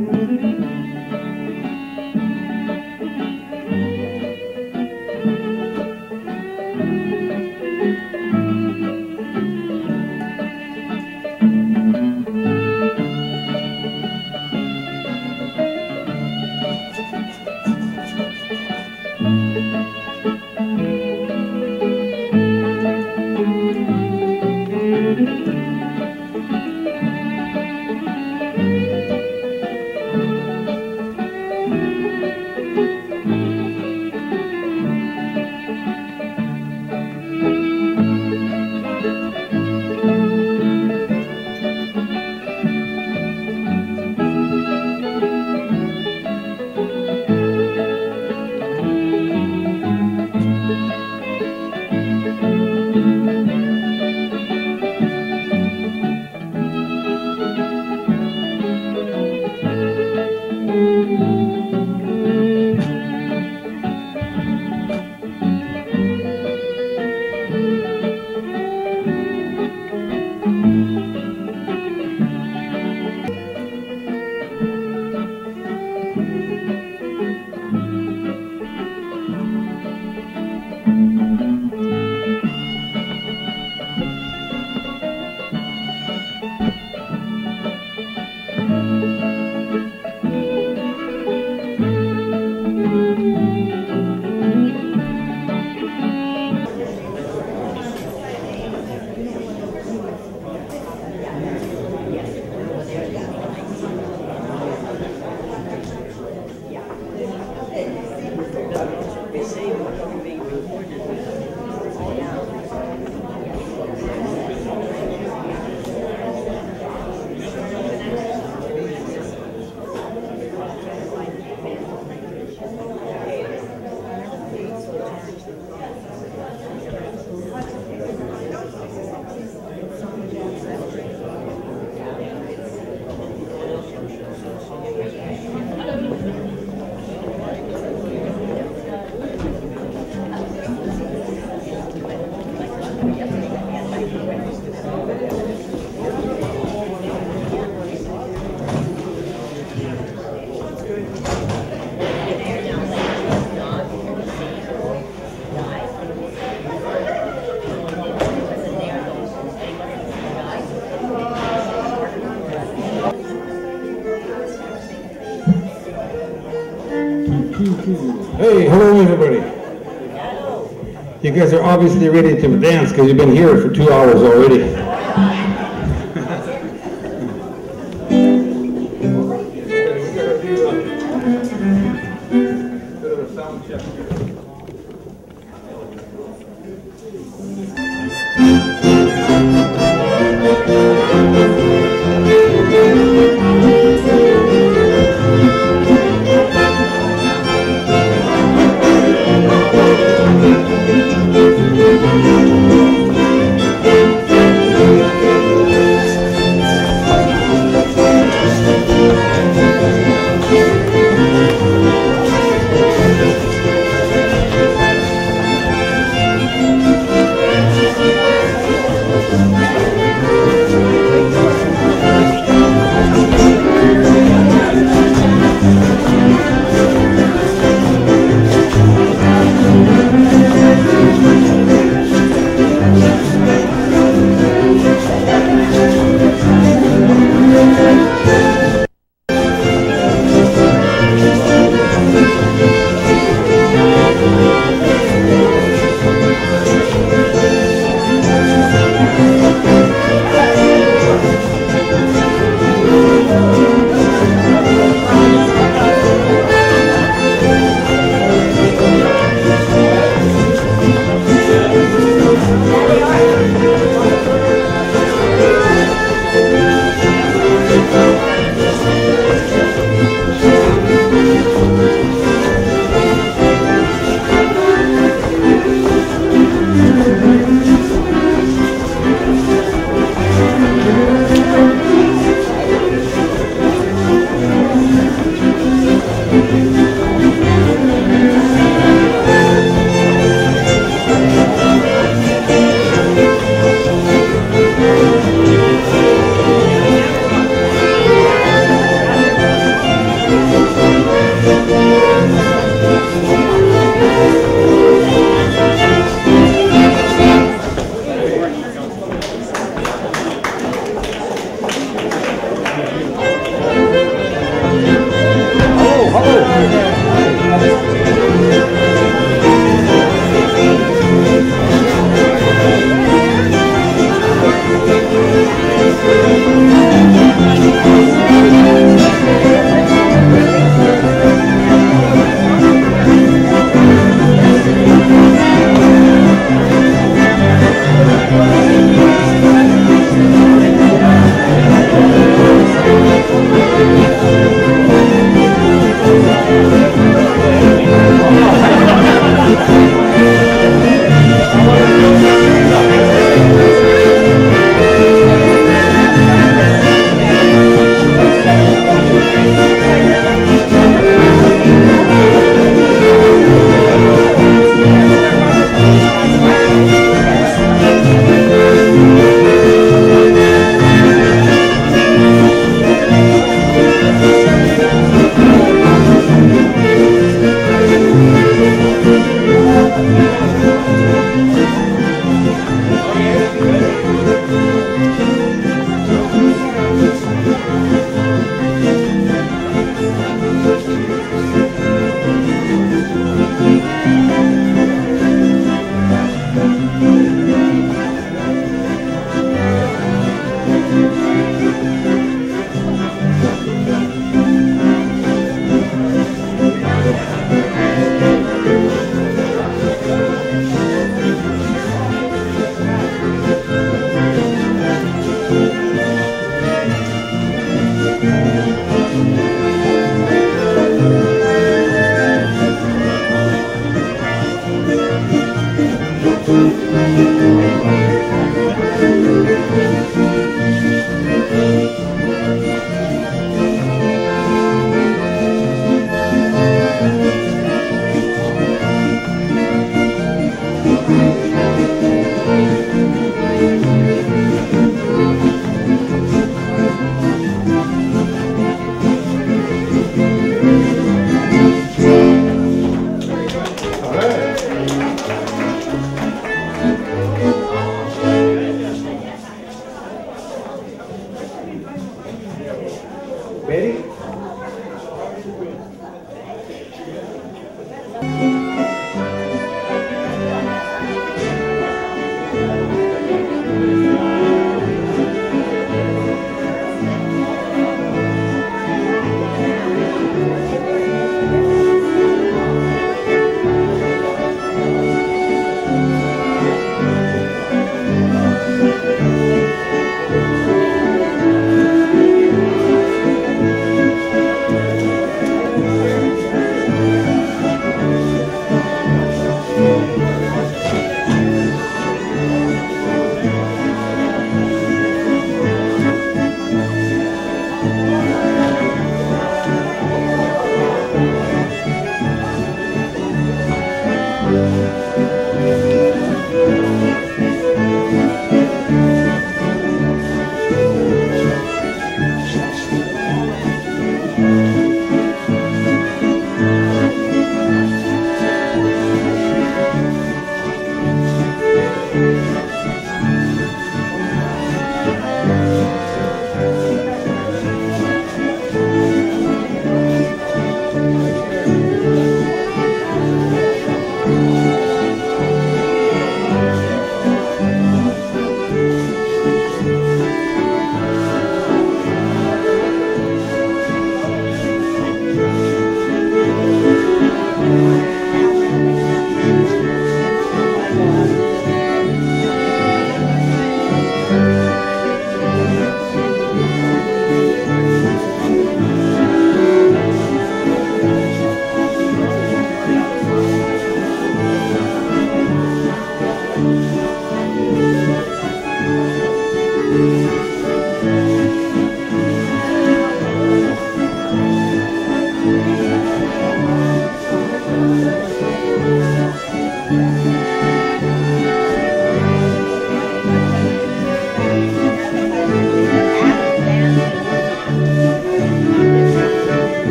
Hey, hello everybody. You guys are obviously ready to dance because you've been here for 2 hours already.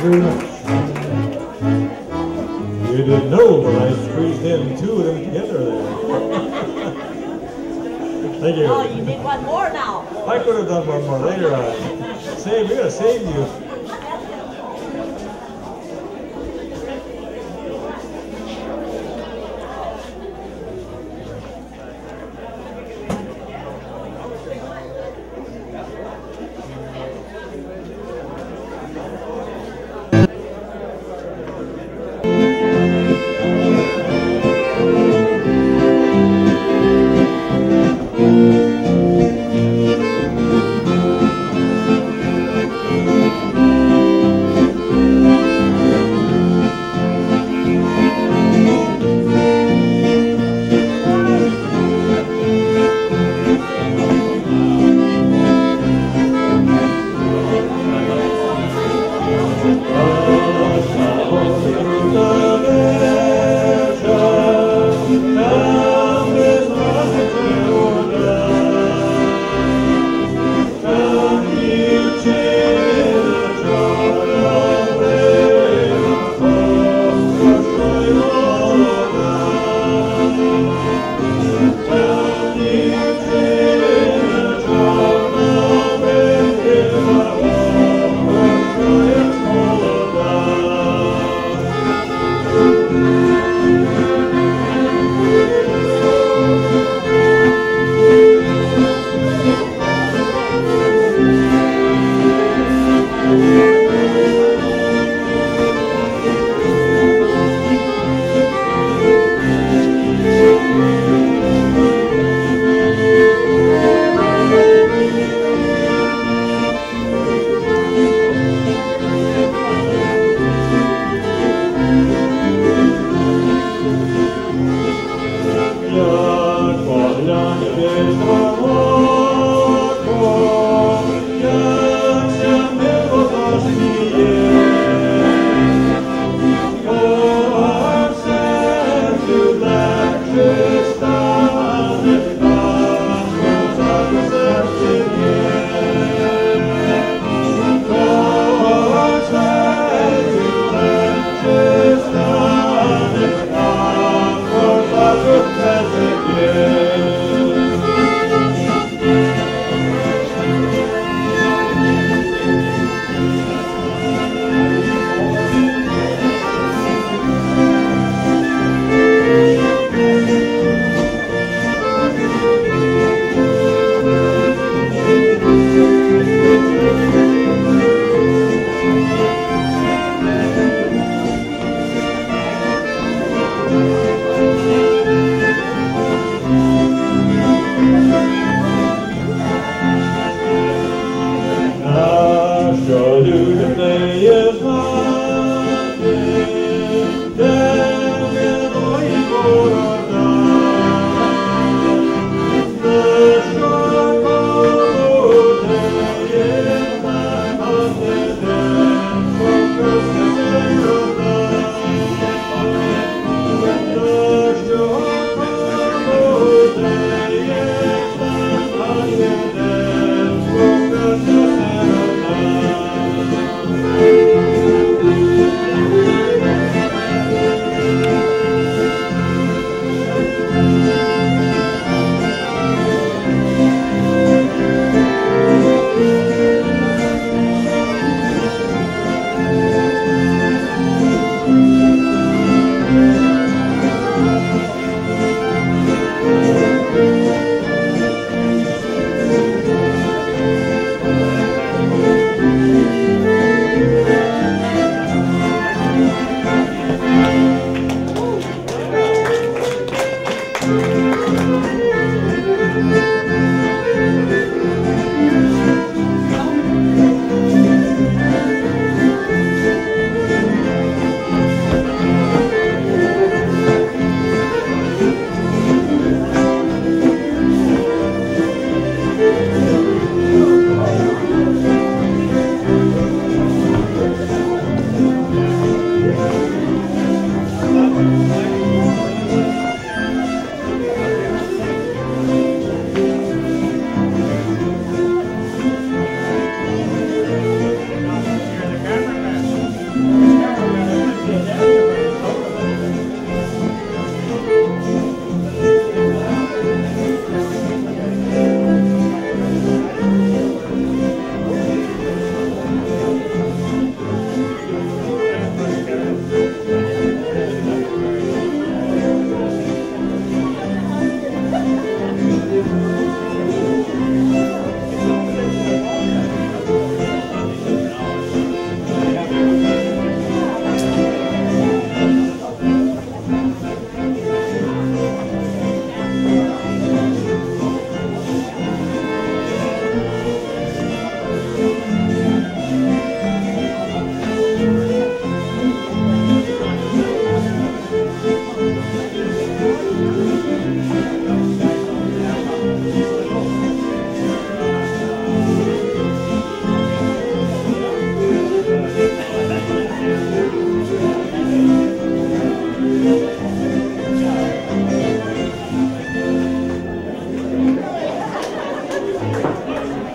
very much. You didn't know, but I squeezed in two of them together there. Thank you. Oh, you need one more now. I could have done one more later on. We gotta save you.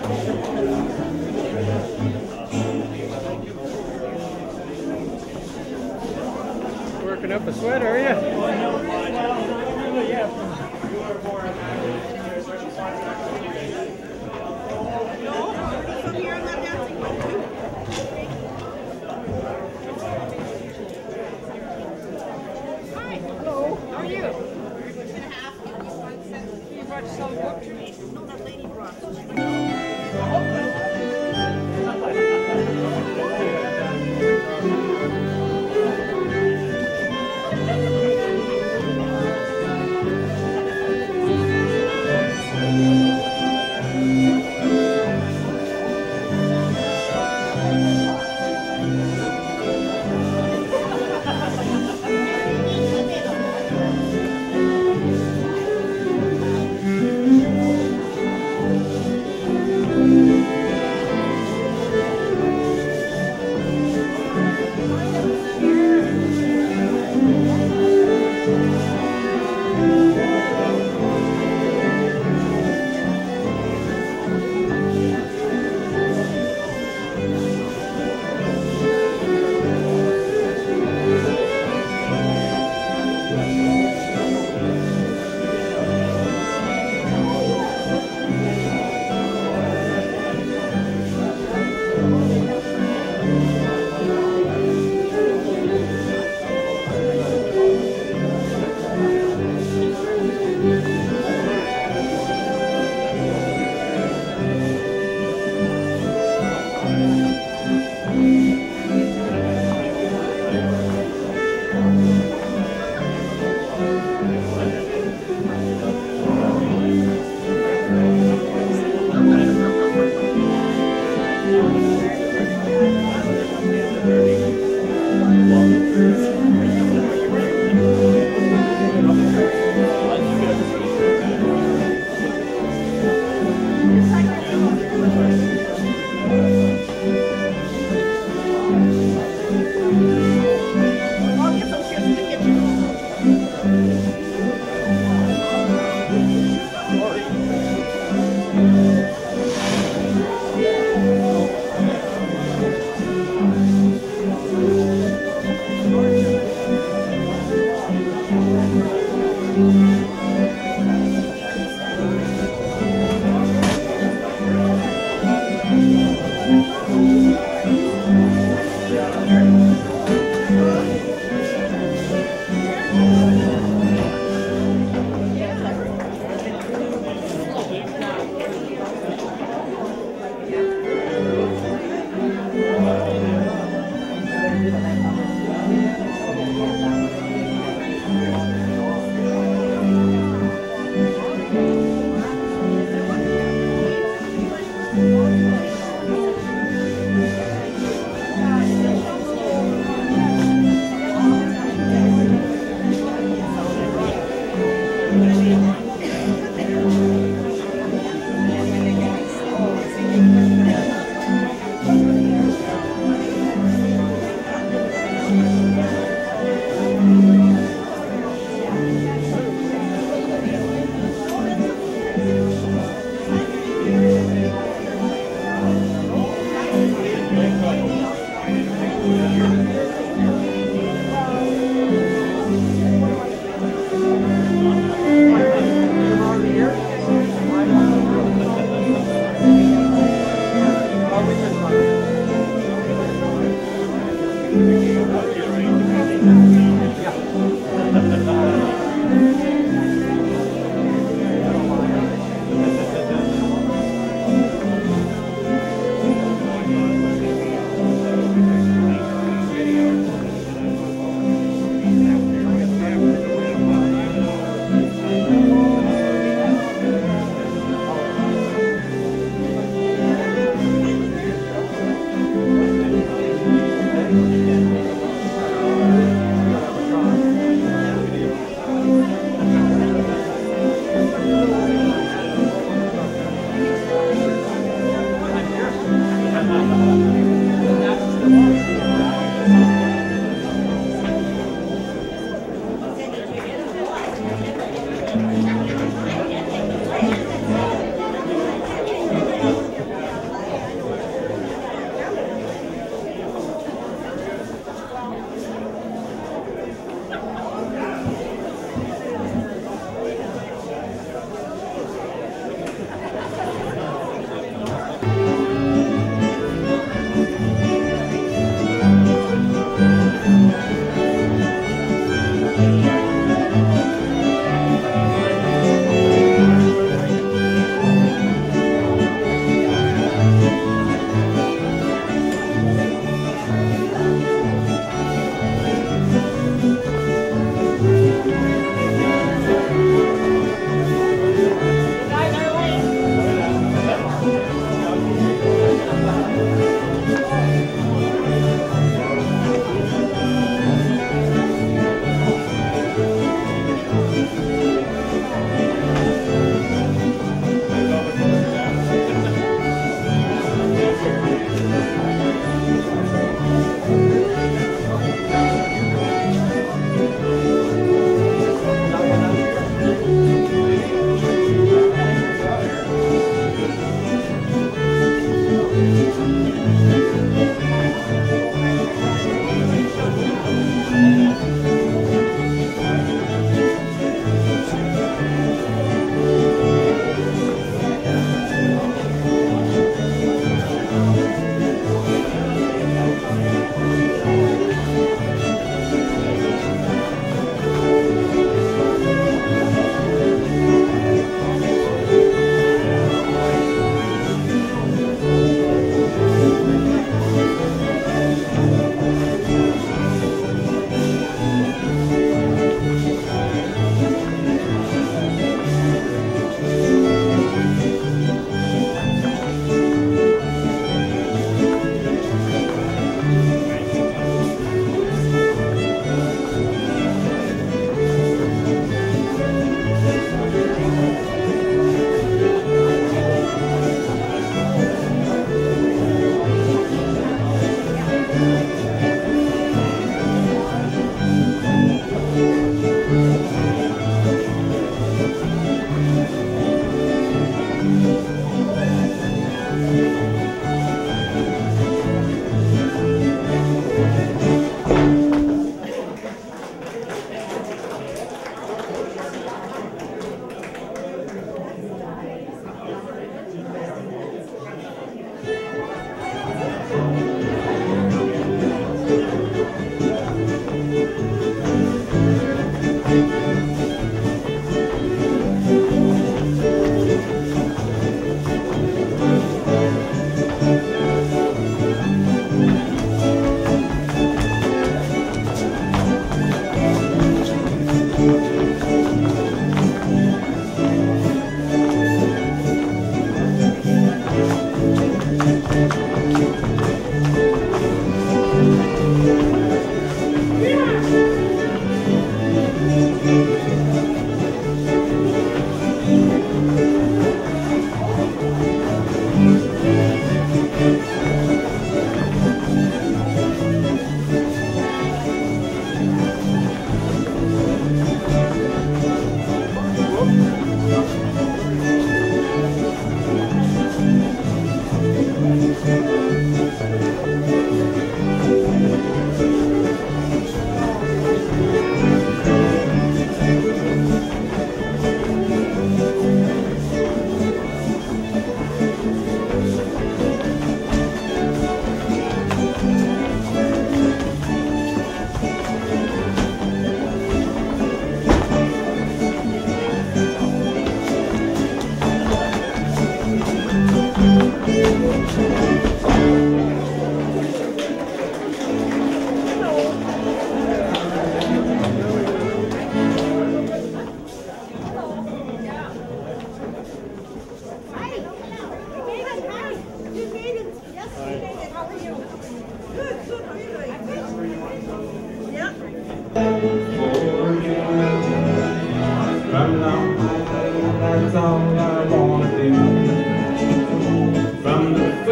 Working up a sweat, are you?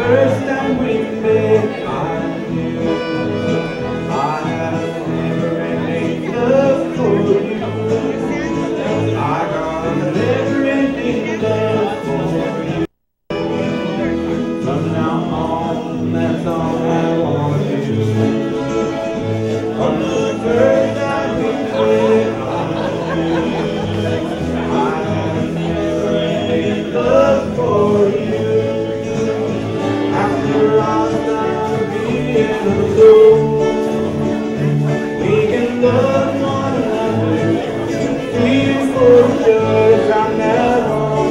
first time we met, I knew I had a never-ending love for you. I got a never-ending love for you. From now on, that's all I want to do. From the first time we met, I knew I had a never-ending love for you. After all time being alone, we can love one another, feel for each other from now on.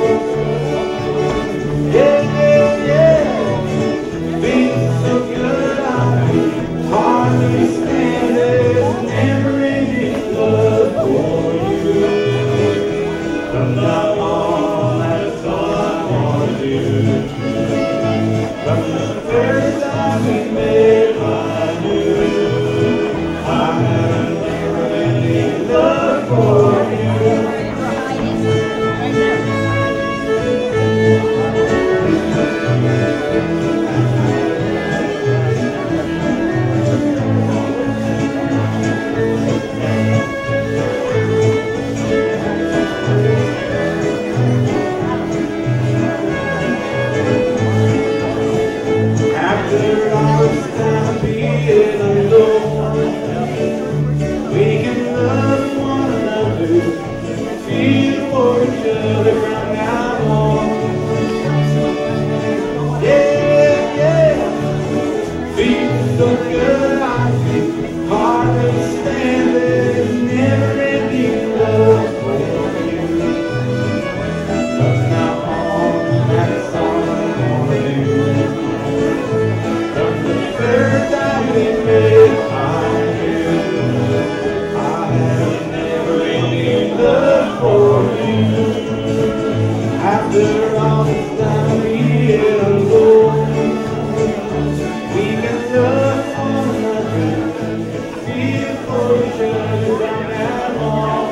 Yeah, yeah, feels so good, I can hardly stand it. Never-ending love for you. From now on, that's all I want to do. From the first time we met, I knew I had a never-ending love for you. After all this time being alone, we can love one another, feel for each other from now on. Yeah, yeah, feels so good, I can hardly stand it. Never-ending love for you. From now on, that's all I want to do. From the first time we met, I knew I had a never-ending love for you. After all this time being alone, we can love one another, feel for each other from now on.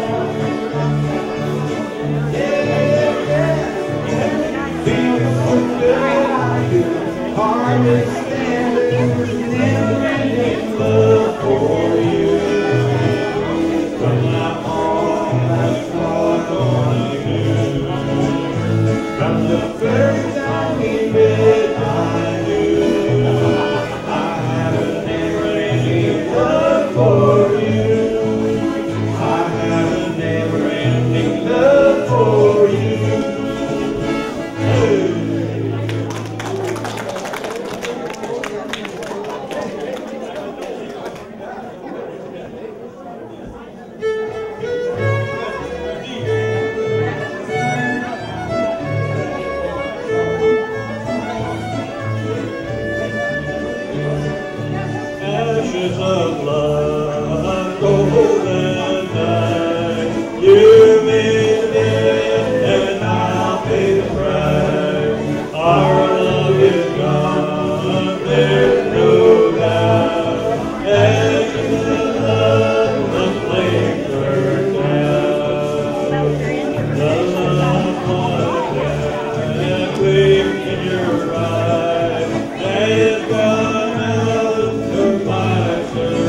Yeah, yeah, feels so good, I can hardly stand it. Never-ending love for you. From now on, that's all I want to do. From the first time we met, I knew I had a never-ending love for you. I had a never-ending love for you. Ashes of love, golden night. You made it, and I'll pay the price. Our love is gone, there's no doubt. Ashes of love, the flame burns out. The love was that gleam in your eyes has gone out of my soul.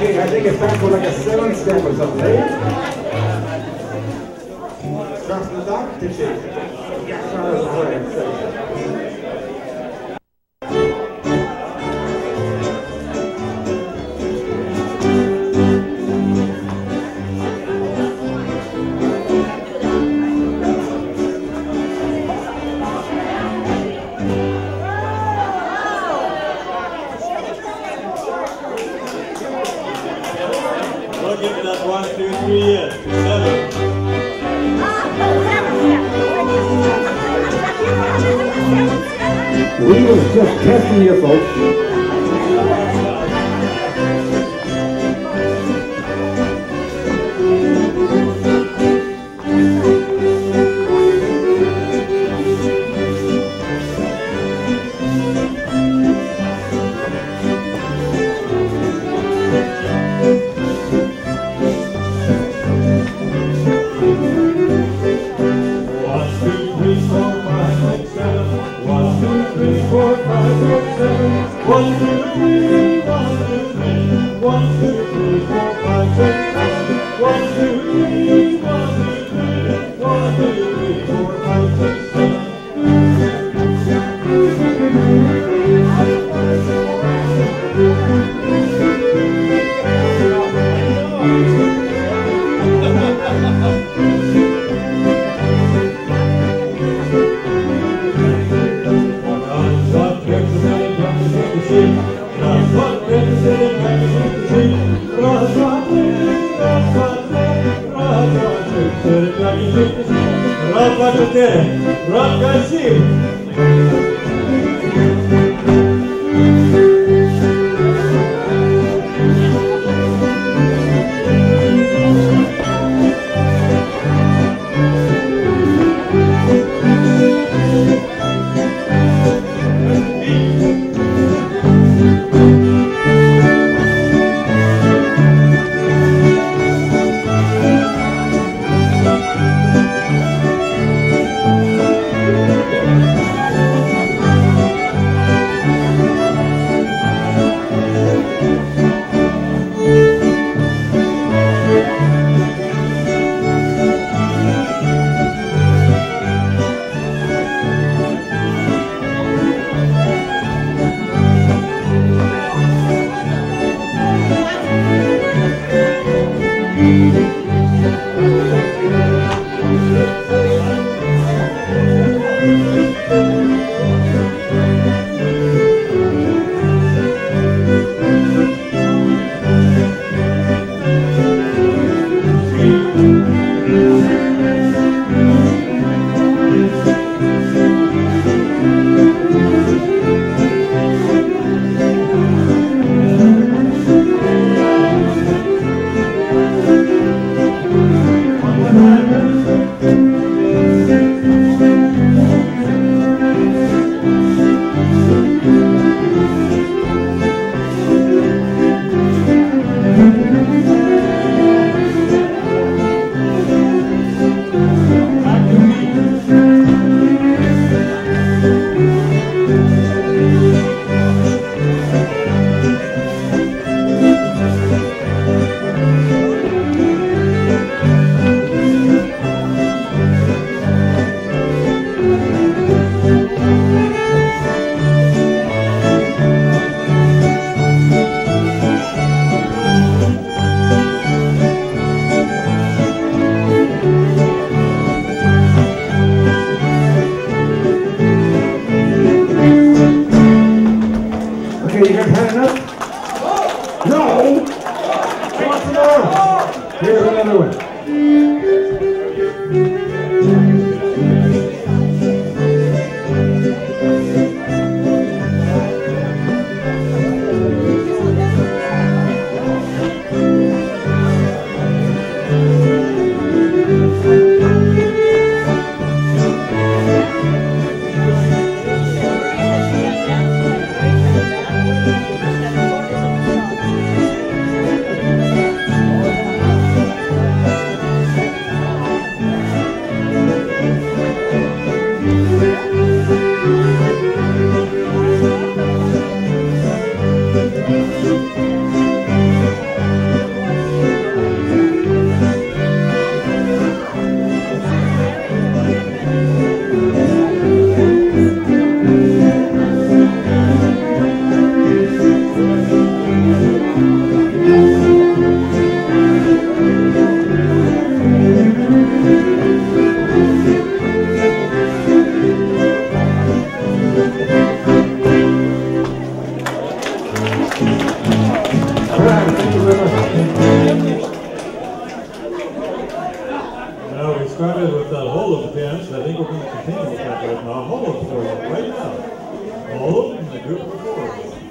Okay, I think it's time for like a 7-step or something, eh? Starts from the top, pitch it. Yeah, start us away. Don't give me that 1, 2, 3 yet. 7. We was just testing you, folks. Okay, you guys had enough? No! Come on, some more! Here's another one. right, thank you very much. Now we started with that hole of the dance. I think we're going to continue with that right now. Hole of for you right now. Hole in the group of four.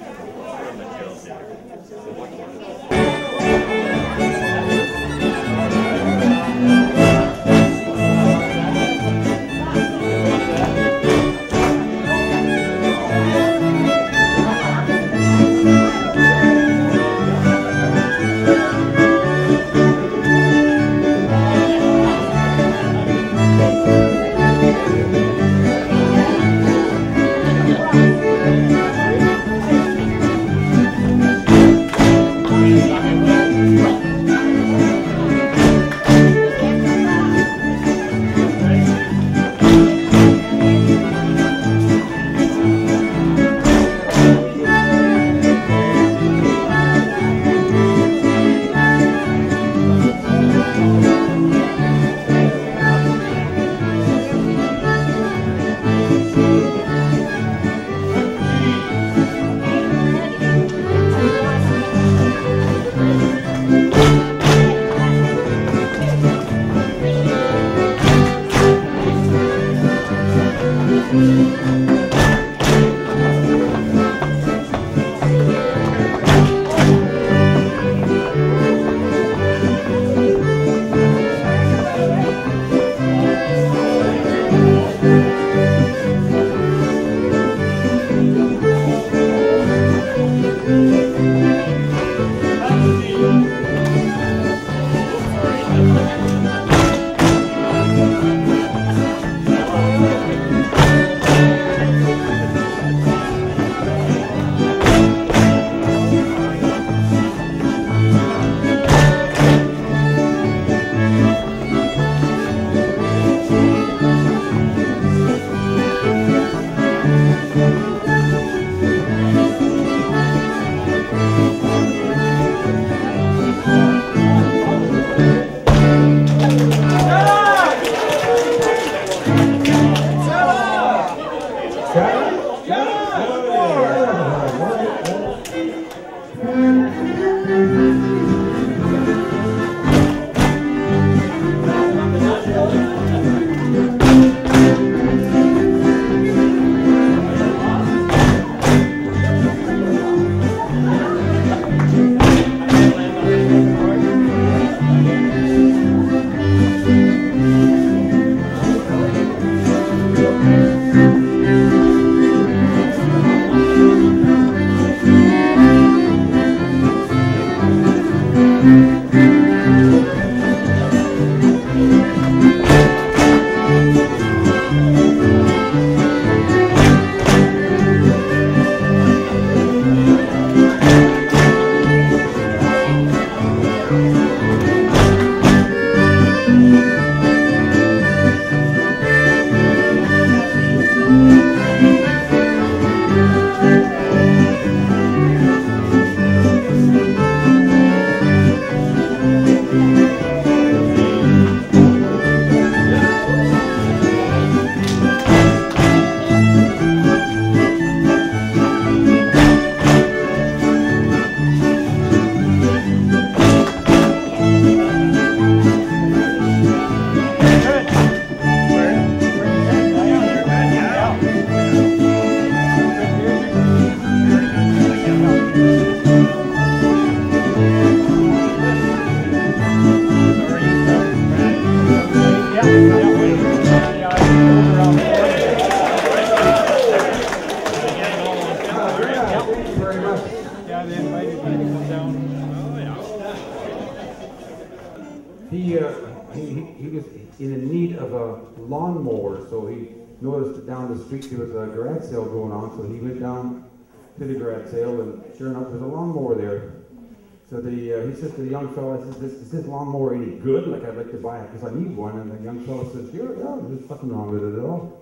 He was in need of a lawnmower, so he noticed that down the street there was a garage sale going on, so he went down to the garage sale, and sure enough, there's a lawnmower there. So he says to the young fella, he says, is this lawnmower any good? Like, I'd like to buy it because I need one. And the young fella says, sure, yeah, there's nothing wrong with it at all.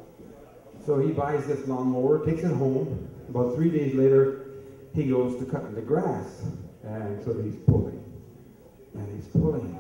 So he buys this lawnmower, takes it home. About 3 days later, he goes to cutting the grass. And so he's pulling, and he's pulling,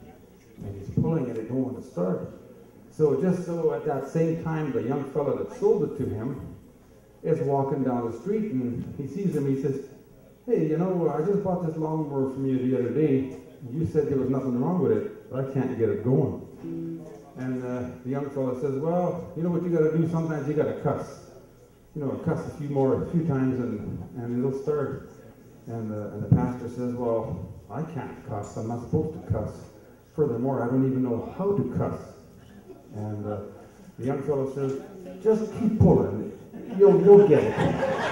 and he's pulling, and it don't want to start. So just so at that same time, the young fella that sold it to him is walking down the street, and he sees him. He says, hey, you know, I just bought this lawnmower from you the other day. You said there was nothing wrong with it, but I can't get it going. And the young fellow says, well, you know what you got to do? Sometimes you got to cuss. You know, cuss a few times, and it'll start. And the pastor says, well, I can't cuss. I'm not supposed to cuss. Furthermore, I don't even know how to cuss. And the young fellow says, just keep pulling. You'll get it.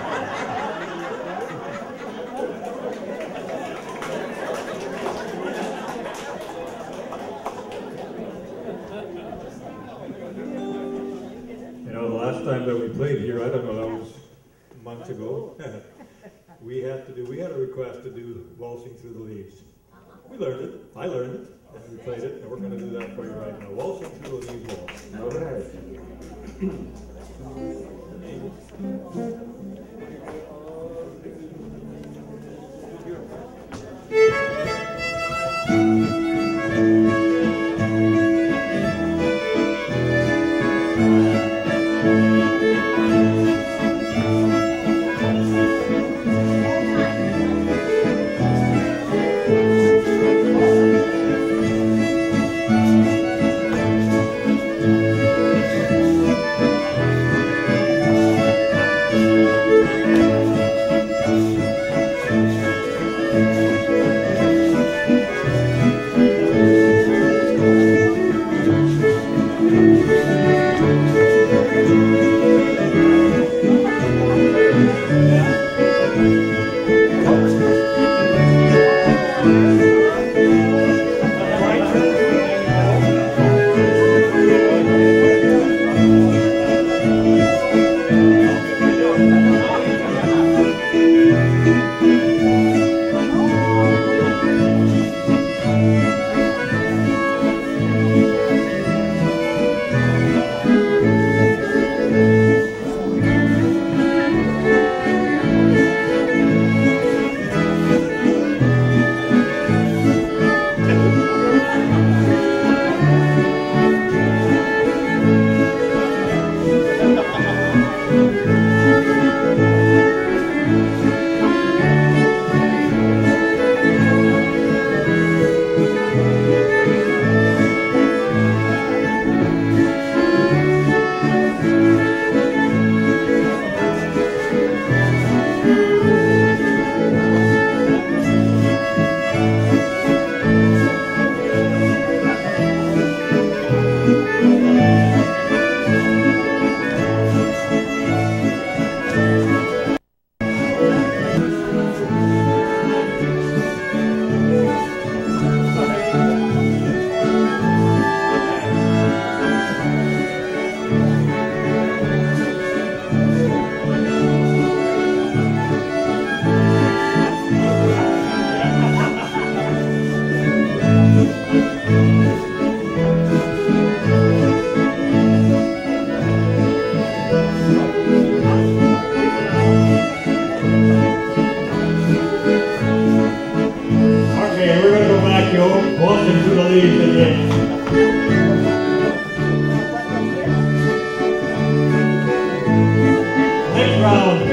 You know, the last time that we played here, I don't know, that was months ago. we had a request to do Waltzing Through the Leaves. We learned it. I learned it. And we played it, and we're going to do that for you right now. Waltzing Through the Leaves Waltz. All right. Waltzing Through the Leaves again. Next round.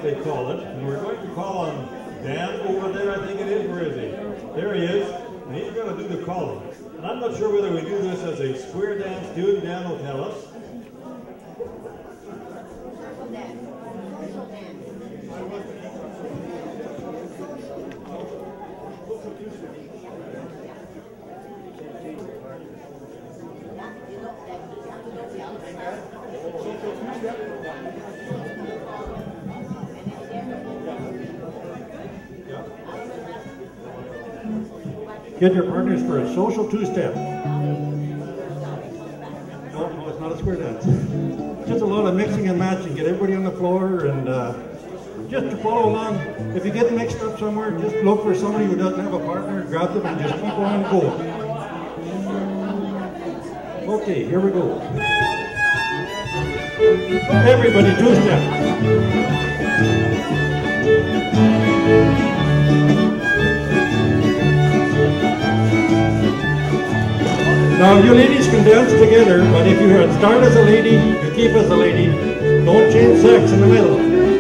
what they call it. And we're going to call on Dan over there, I think it is. Where is he? There he is. And he's going to do the calling. And I'm not sure whether we do this as a square dance tune. Dan will tell us. Get your partners for a social two-step. No, it's not a square dance. Just a lot of mixing and matching. Get everybody on the floor and just to follow along. If you get mixed up somewhere, just look for somebody who doesn't have a partner, grab them and just keep on going. Okay, here we go. Everybody two-step. Now you ladies can dance together, but if you start as a lady, you keep as a lady. Don't change sex in the middle.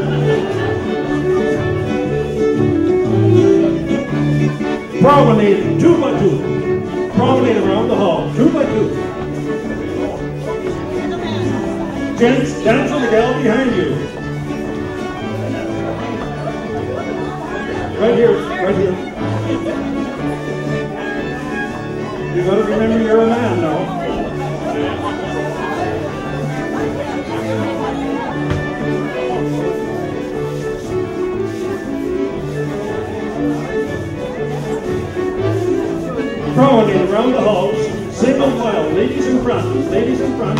Promenade 2 by 2. Promenade around the hall 2 by 2. Gents, dance with the gal behind you. Right here, right here. You gotta remember you're a man now. Promenade around the halls, single file, ladies in front, ladies in front.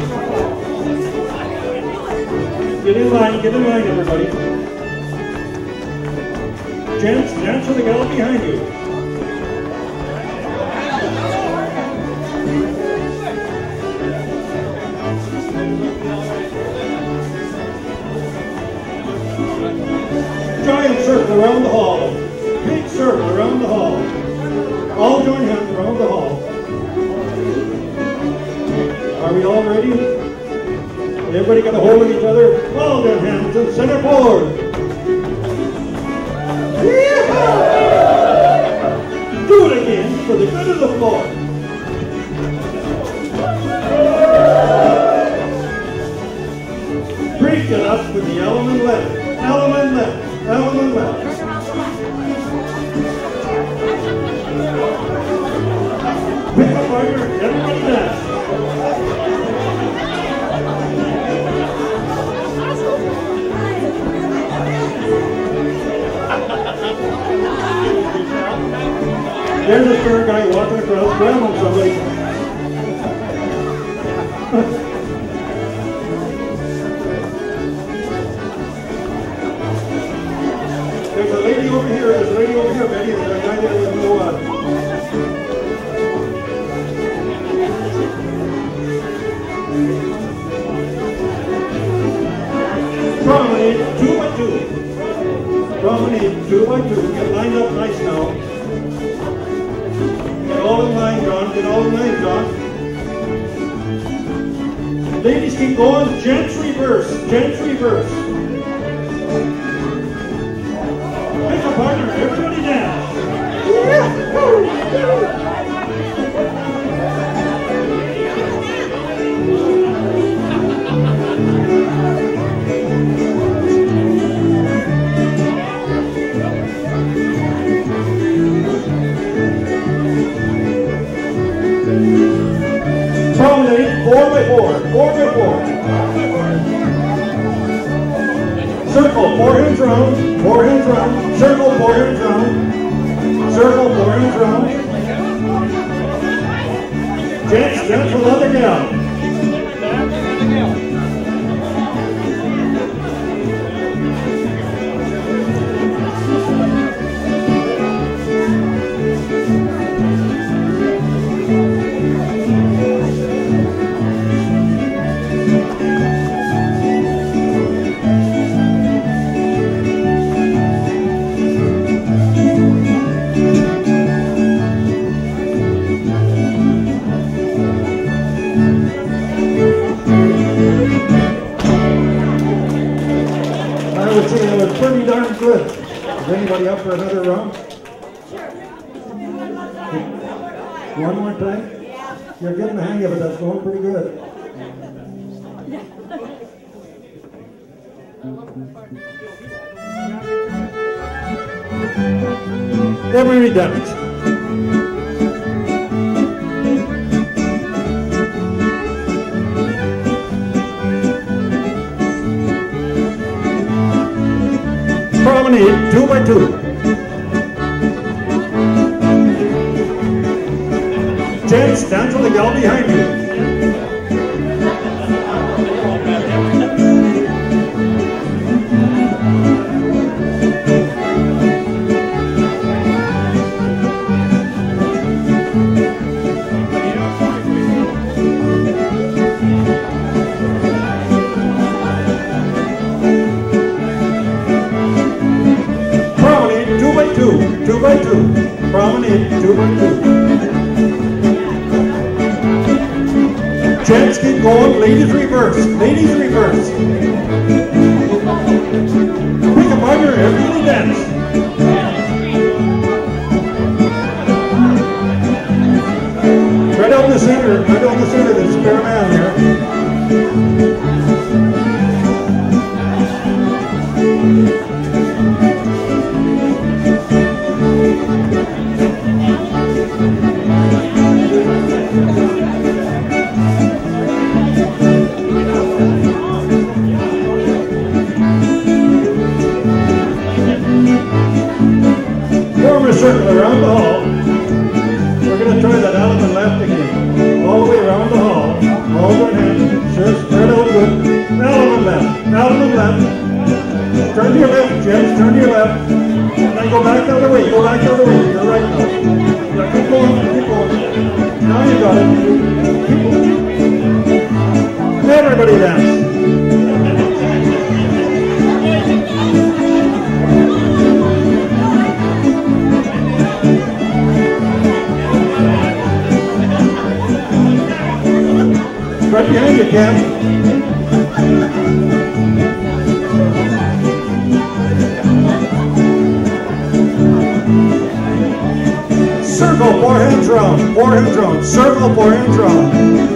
Get in line, everybody. Gents, dance with the gal behind you. Giant circle around the hall. Big circle around the hall. All join hands around the hall. Are we all ready? Everybody got a hold of each other? All their hands and center forward. Do it again for the good of the floor. Break it up with the element left. Element left. Element left. Pick a partner, everybody dance. There's a third guy walking across, grab on somebody. There's a lady over here, Betty. There's a guy there with no Promenade 2 by 2. Promenade 2 by 2. Get lined up nice now. Get all in line, John. Get all in line, John. Ladies, keep going. Gents reverse. Gents reverse. Pick a partner. Everybody dance. Promenade 4 by 4. 4 by 4. Circle, 4 hands round, 4 hands round, circle, 4 hands round, circle, 4 hands round. Gents, dance with other gal. would say it was pretty darn good. Is anybody up for another round? One more time? You're getting the hang of it. That's going pretty good. Everybody dance. Promenade 2 by 2. Gents, dance with the gal behind you. Promenade 2 by 2. 2 by 2. Promenade 2 by 2. Gents, keep going. Ladies reverse. Ladies reverse. Pick a partner. Everybody dance. Right out in the center. Right out in the center. There's a spare man there. Form a circle around the hall. We're going to try that element left again. All the way around the hall. All one hand. Sure, spread out good. Element left. Element left. Turn to your left, gents. Turn to your left. And then go back the other way. Go back the other way. You're right now. Yeah, keep going. Keep going. Now you got it. Keep going. Everybody dance. Right behind you, Cam. Circle, 4 hands round. 4 hands round. Circle, 4 hands round.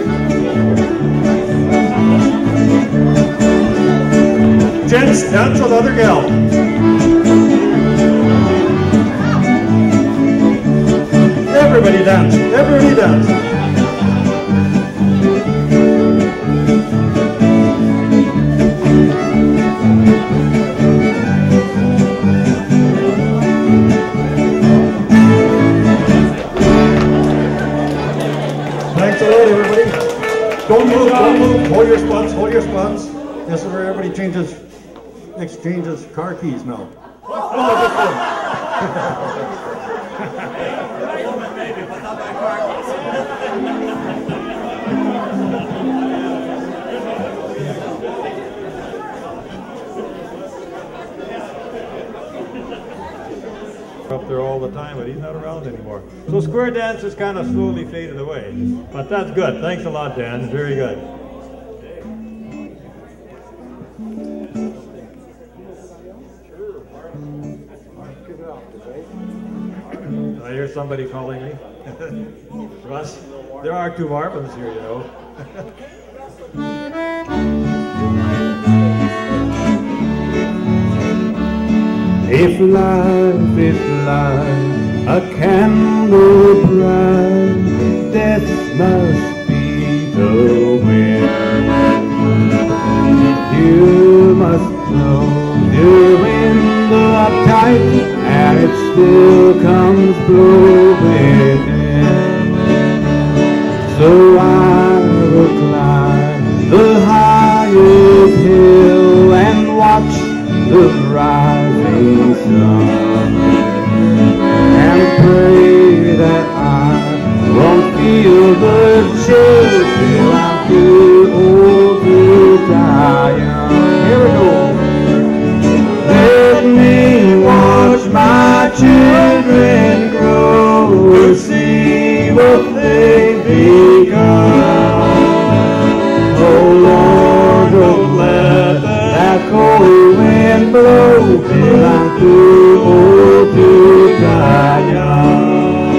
Gents, dance with other gal. Everybody dance. Everybody dance. Thanks a lot, everybody. Don't move, don't move. Hold your spots, hold your spots. This is where everybody exchanges car keys now. Up there all the time, but he's not around anymore. So square dance has kind of slowly faded away. But that's good. Thanks a lot, Dan. Very good. I hear somebody calling me. Russ, there are 2 Marvins here, you know. If life is like a candle bright, death must be the wind. You must know the wind up tight, and it still comes blowing in. So I will climb the highest hill and watch the rising sun, and pray that I won't feel the chill till I'm too old to die young. Here we go. Let me watch my children blow till I'm too old to die young.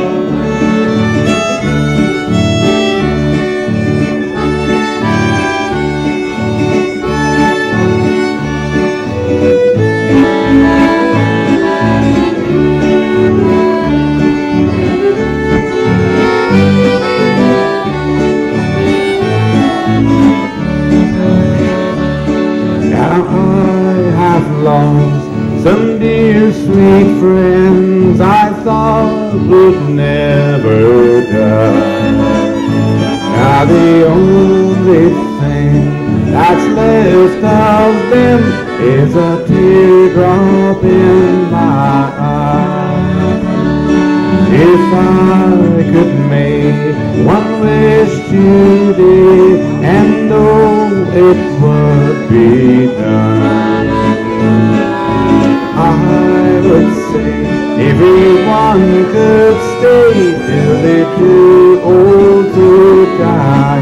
Some dear sweet friends I thought would never die. Now the only thing that's left of them is a teardrop in my eye. If I could make one wish today and know it would be done, I would say everyone could stay till they're too old to die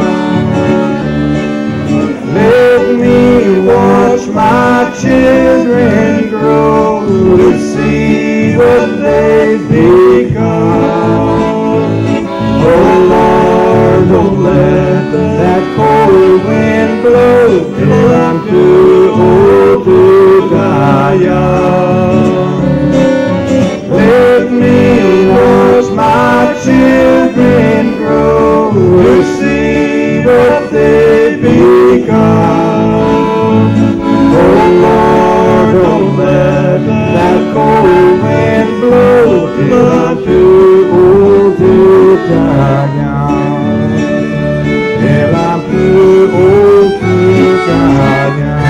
young. Let me watch my children grow to see what they've become. Oh Lord, don't let that cold wind blow till I'm too old to die young. Let me watch my children grow to see what they've become. Oh Lord, don't let that cold wind blow till I'm too old to die young. Till I'm too old to die young.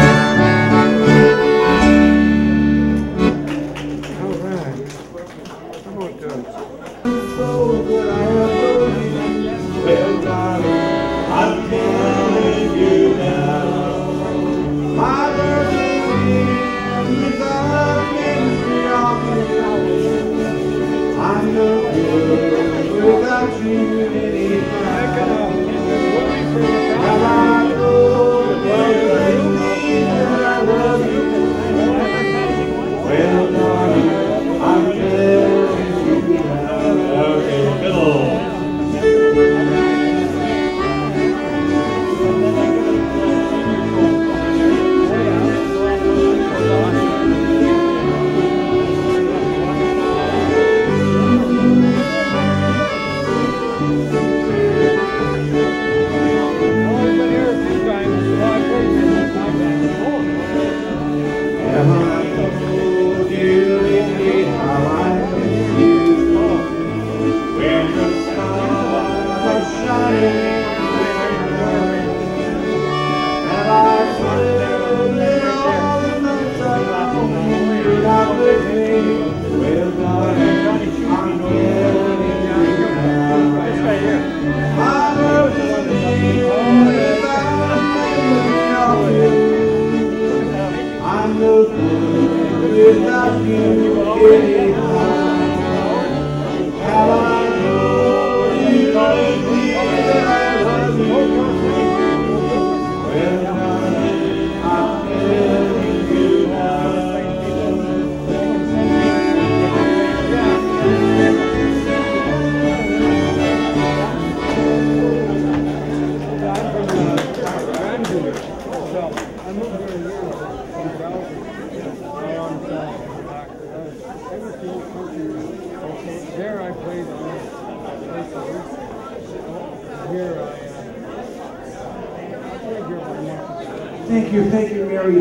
Thank you, Mary.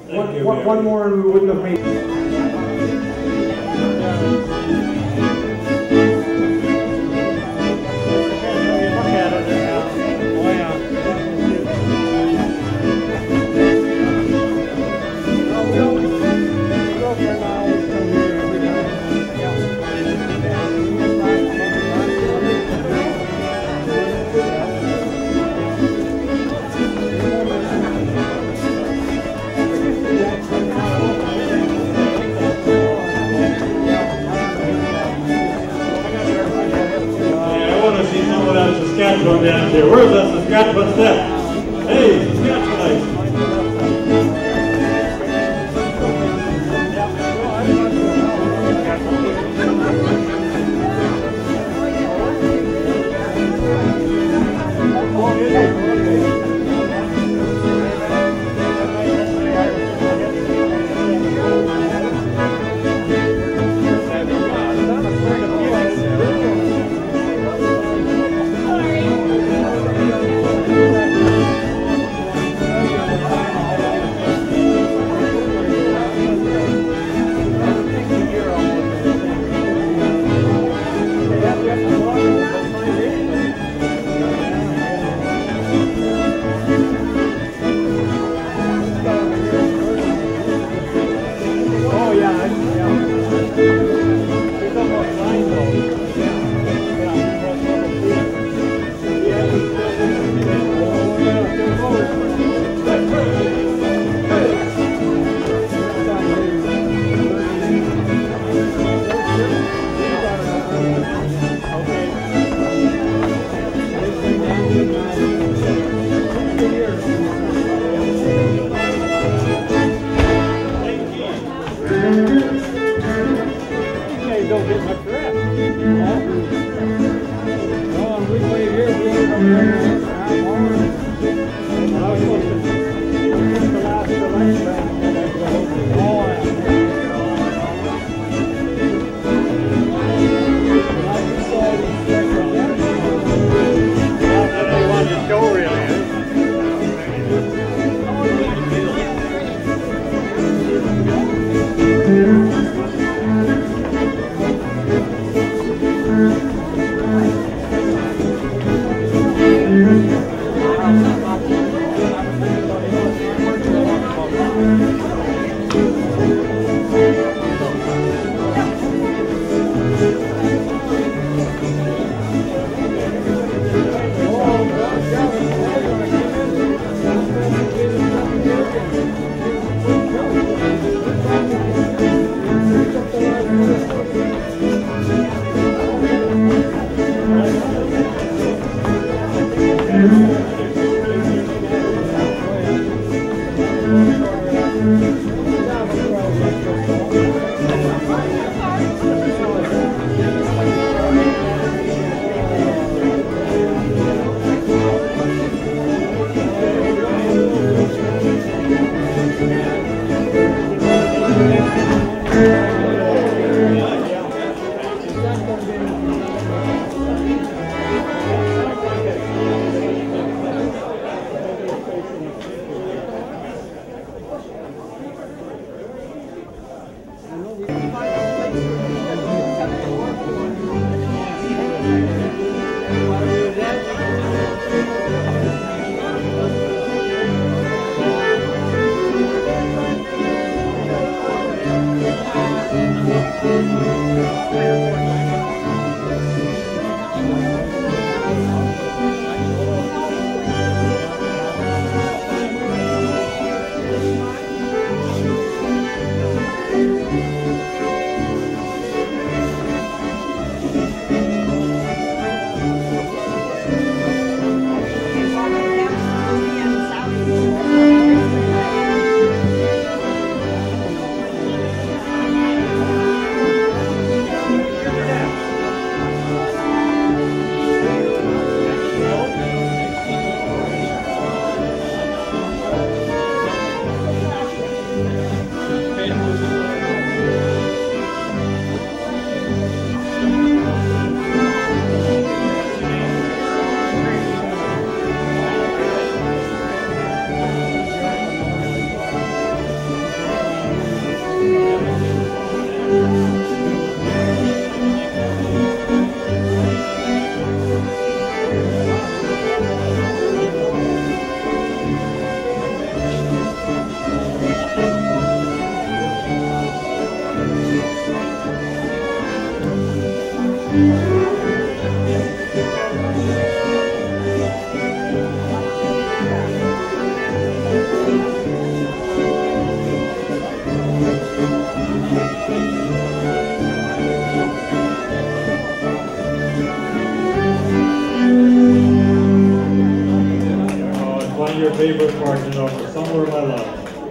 One more and we wouldn't have made it. Your favorite part, you know, for Somewhere My Love.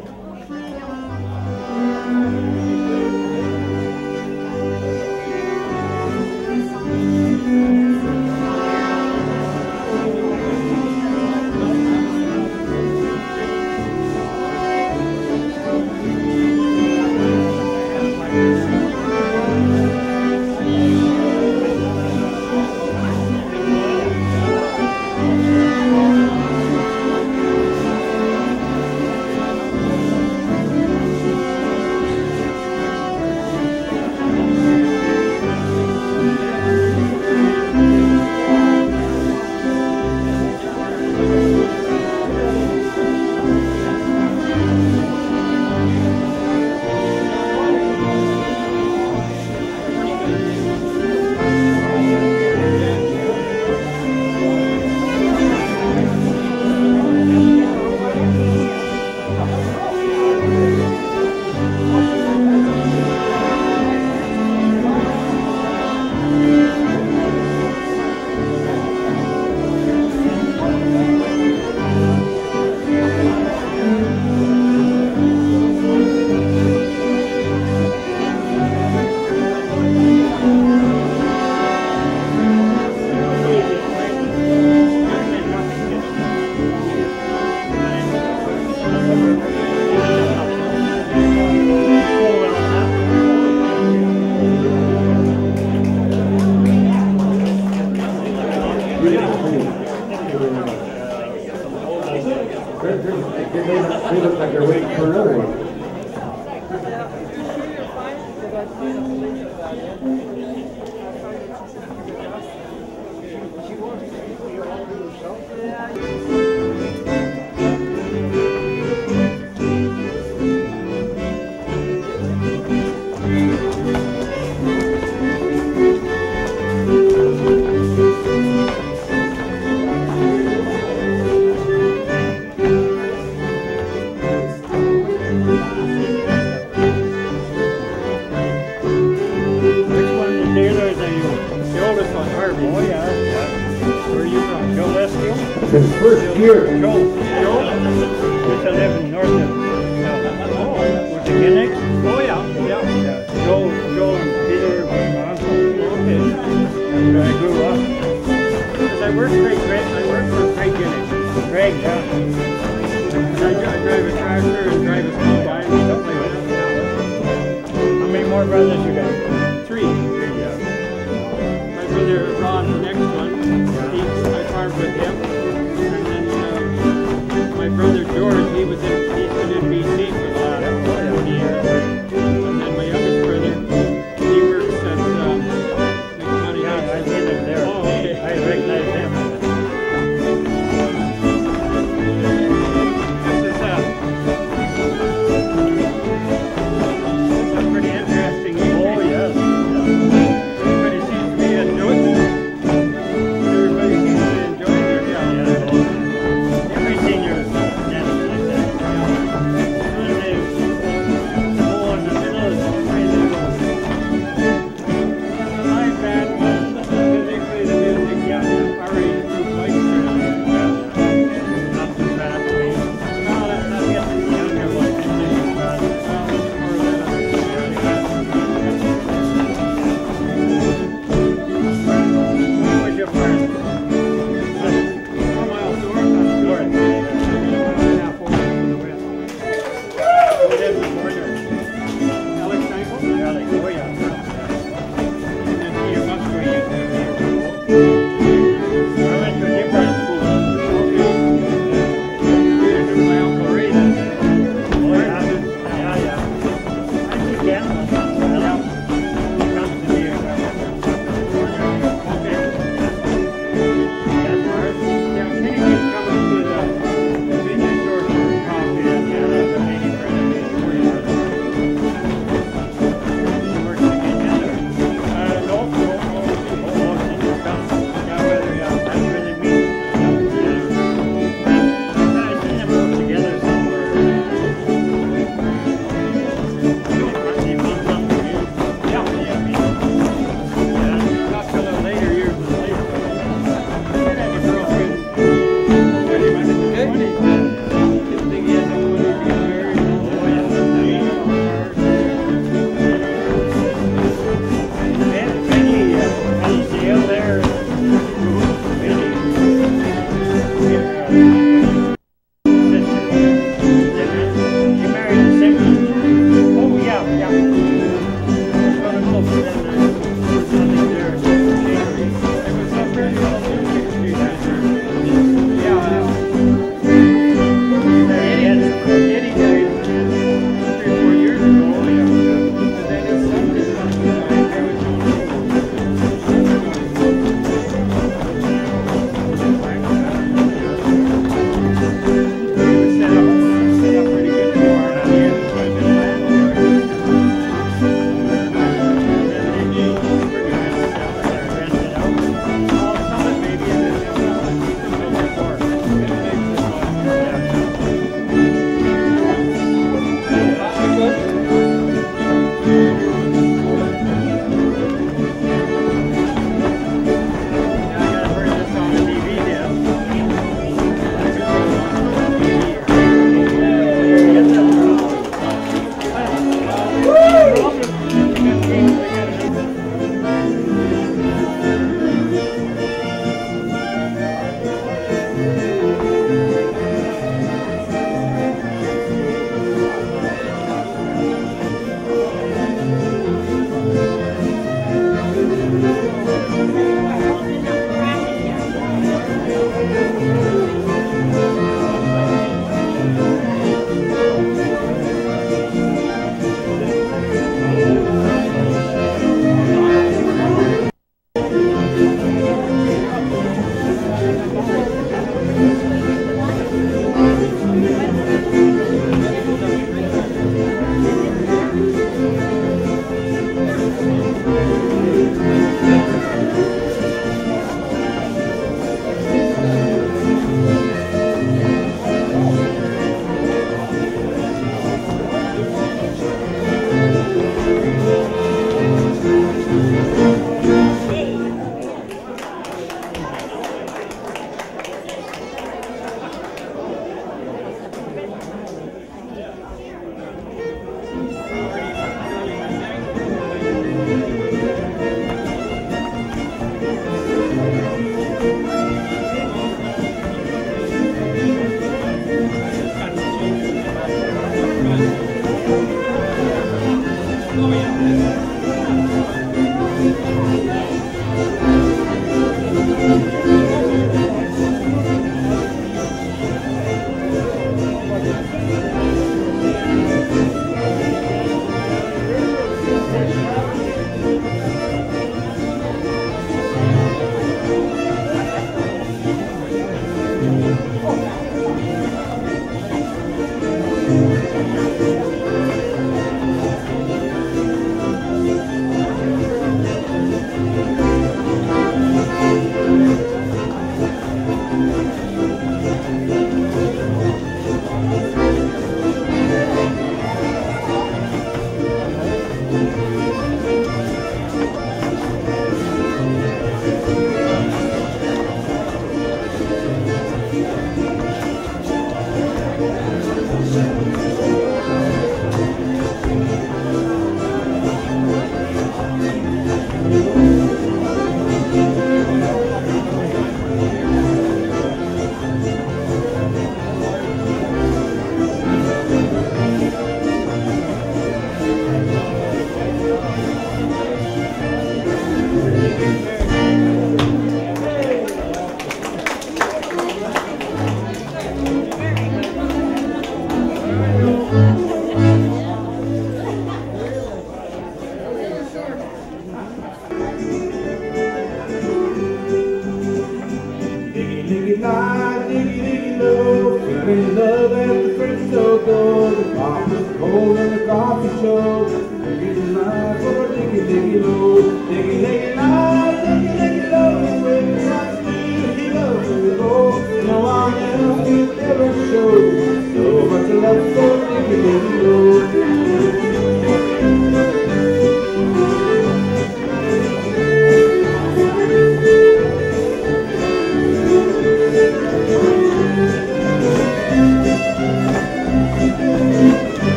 They look like they're waiting for another one. here. Joe. Used to live in north of with the Guinness. Oh yeah. Joe and Peter were my uncles. Okay. That's where I grew up. 'Cause I worked for Craig Guinness. Greg, yeah. And I drive a tractor and drive a combine and stuff like that. How many more brothers you got? Three. Yeah. My brother Ron, the next one, I farmed with him. And then my brother George, he's been in BC for the last 40 years. And then my youngest brother, he works at McMoney. Yeah, I've seen him there. Oh, okay. I recognize him. This is a pretty interesting evening.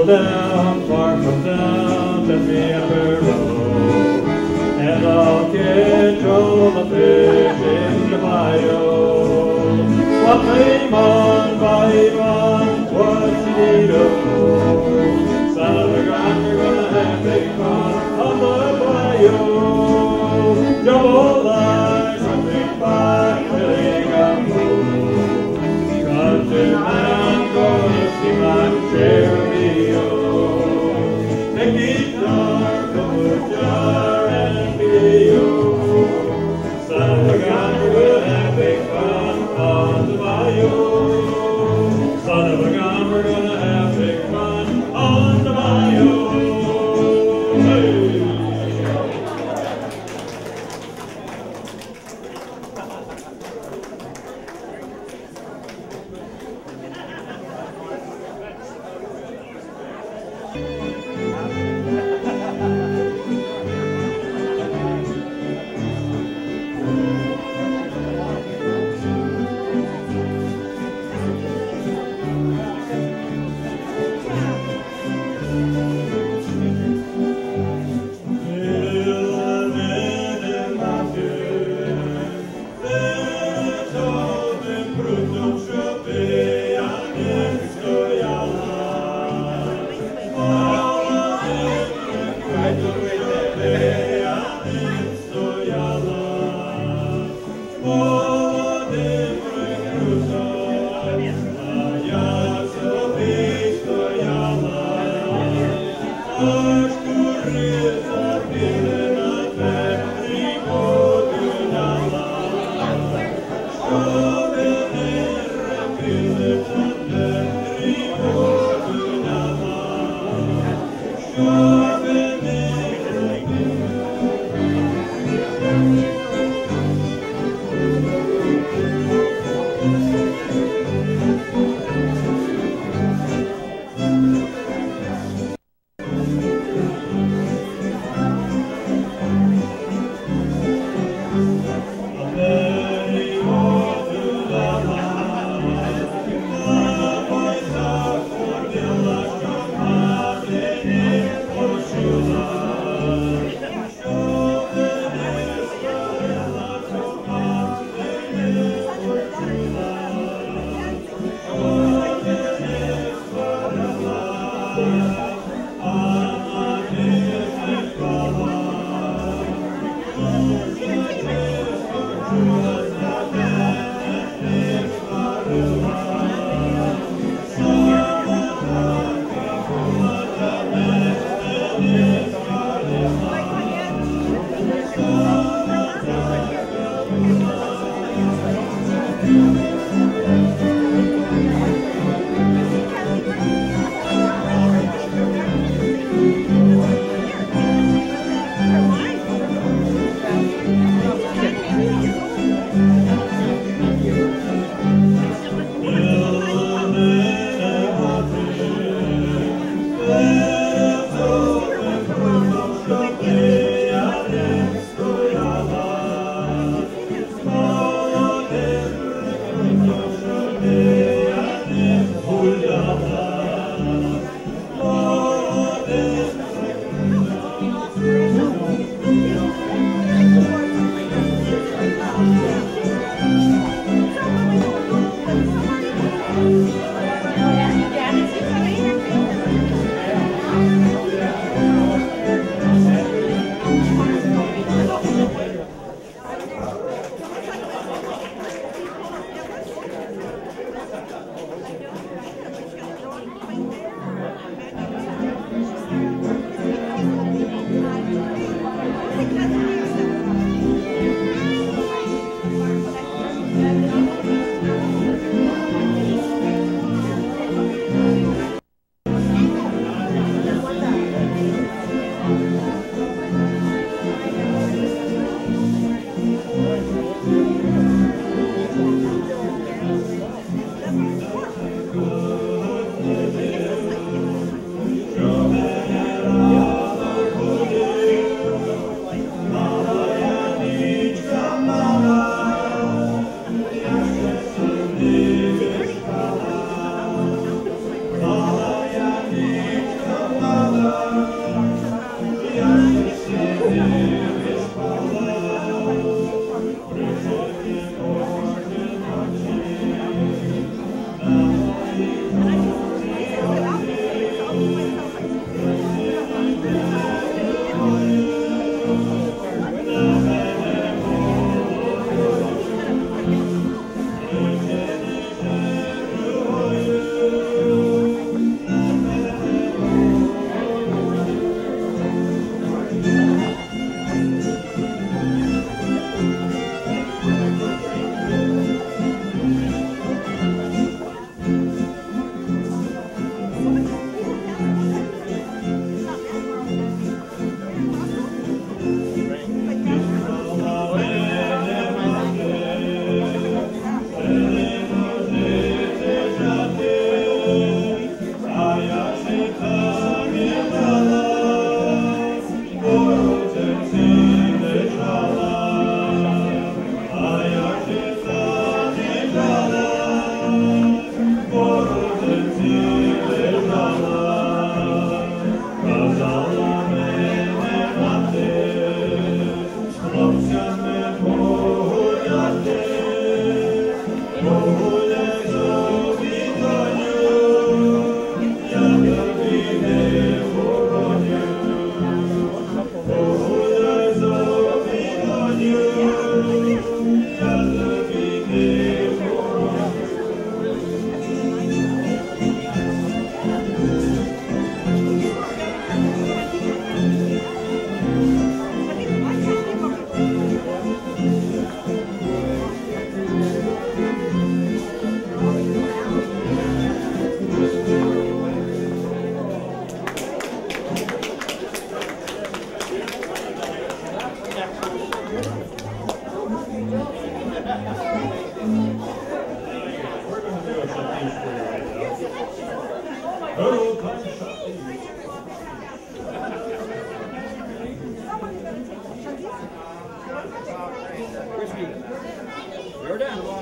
Well, down, far from down, let me ever row, and I'll catch all the fish in the bayou. What Raymond, what's the need of gold? Son of a gun, we're gonna have big fun on the bayou. Double line, something by filling a moon. Country man, gonna see my Cherry-O.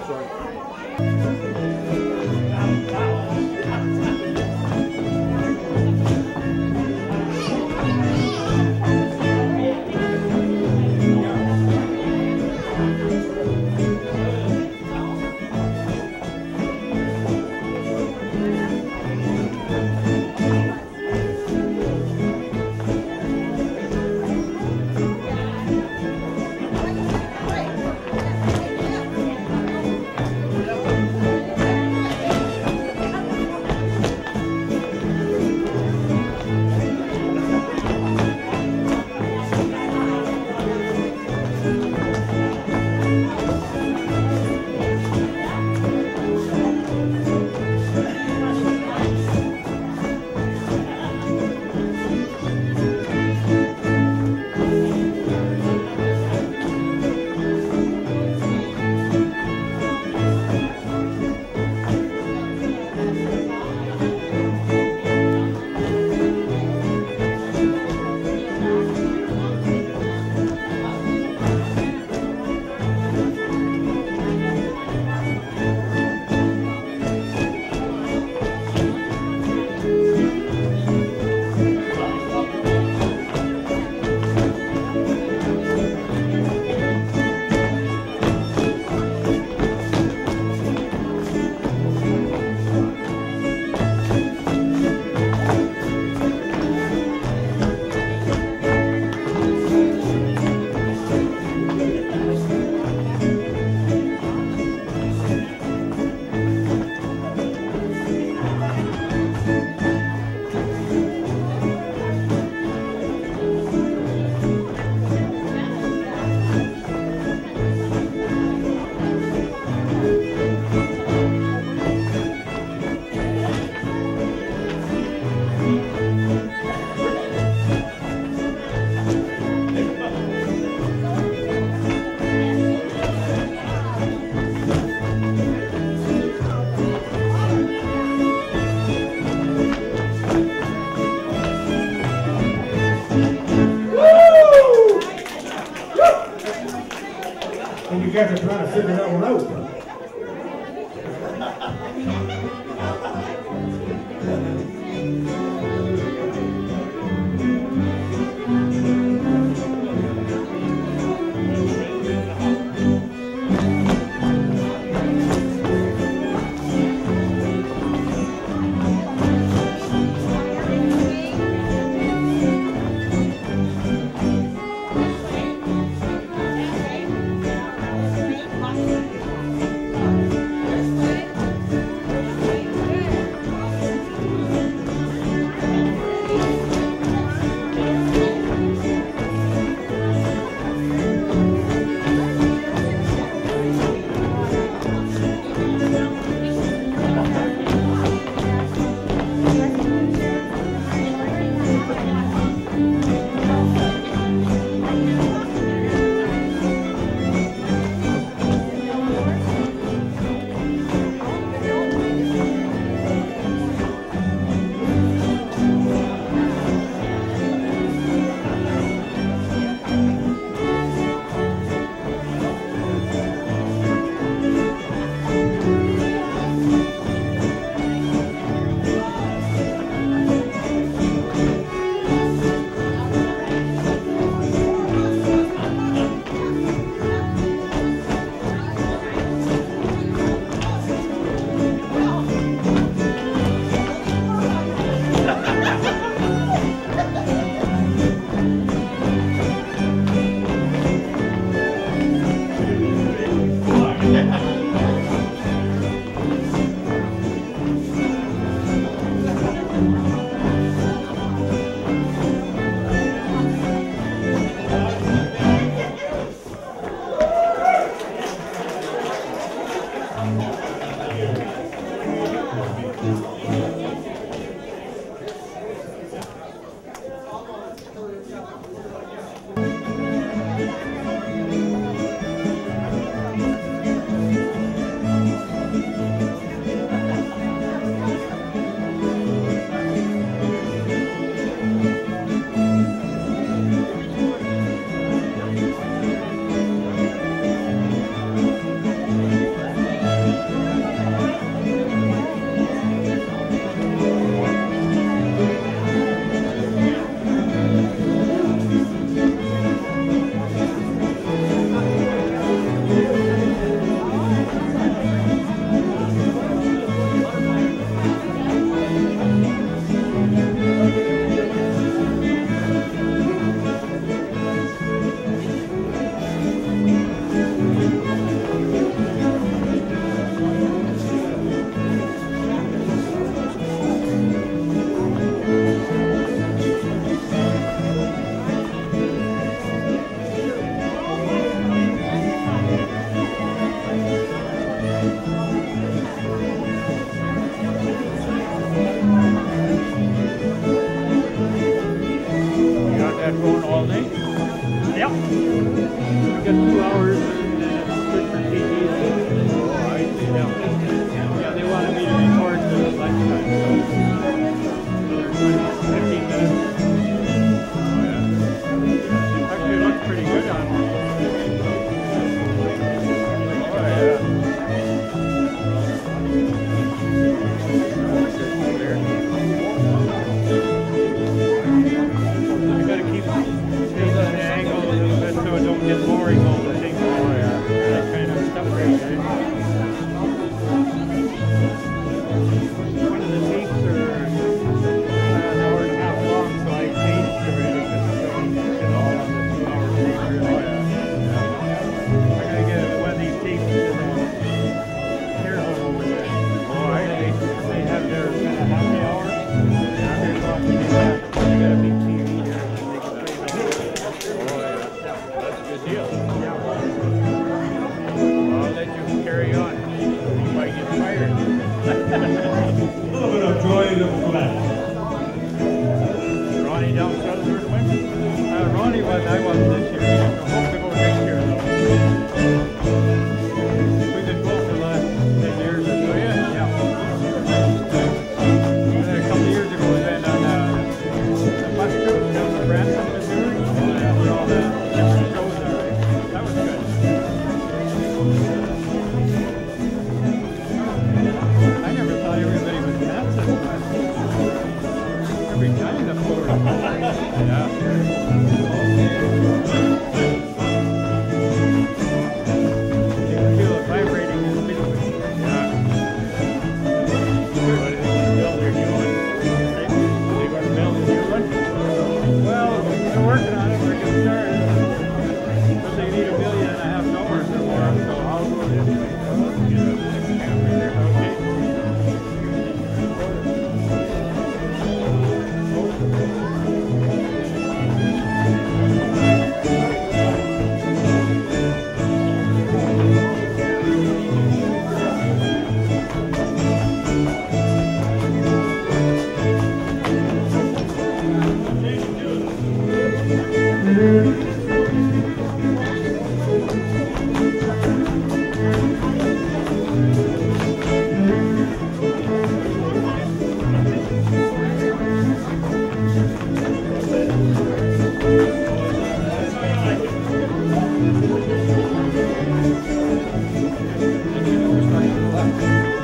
And you guys are trying to figure that one out.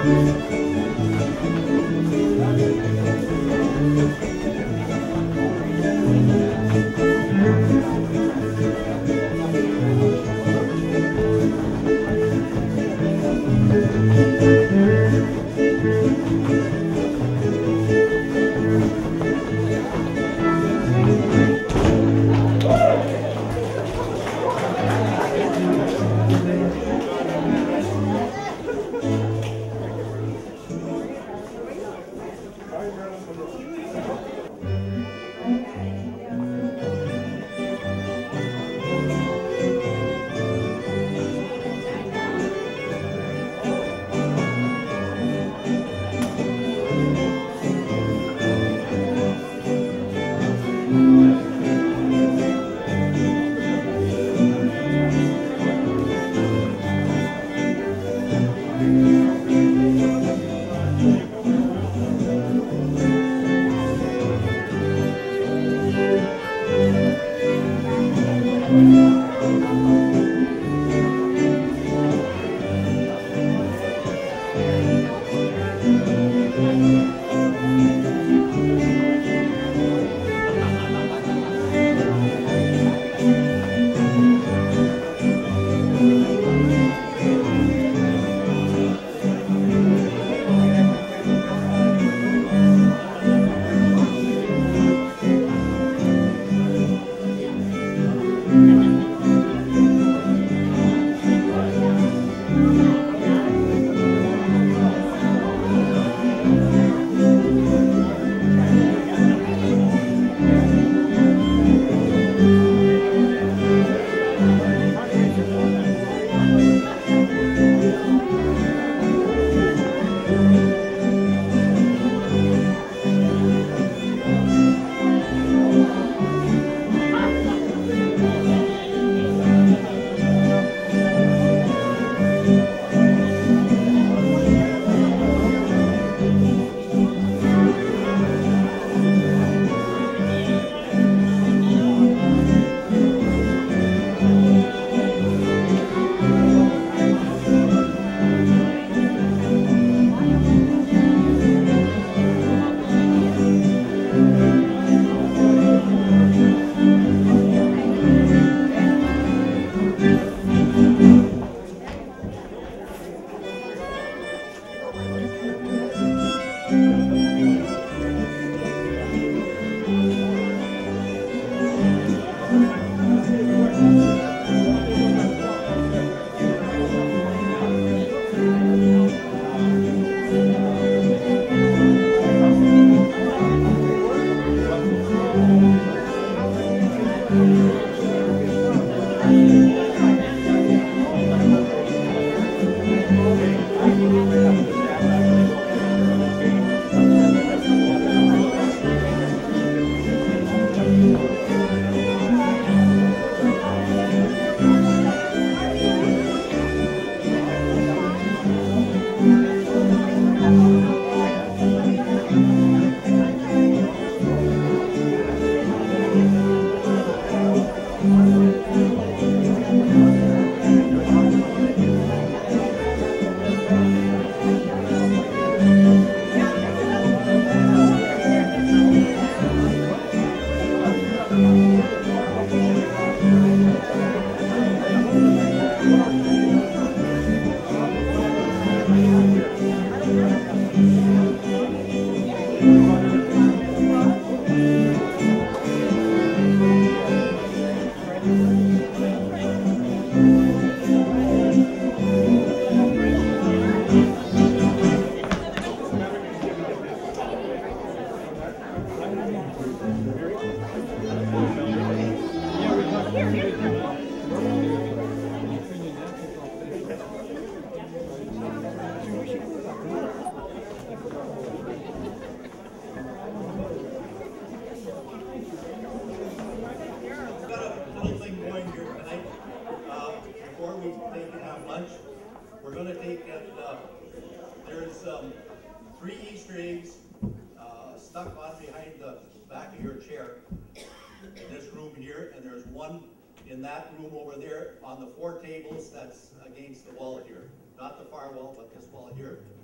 In that room over there on the 4 tables that's against the wall here. Not the far wall, but this wall here.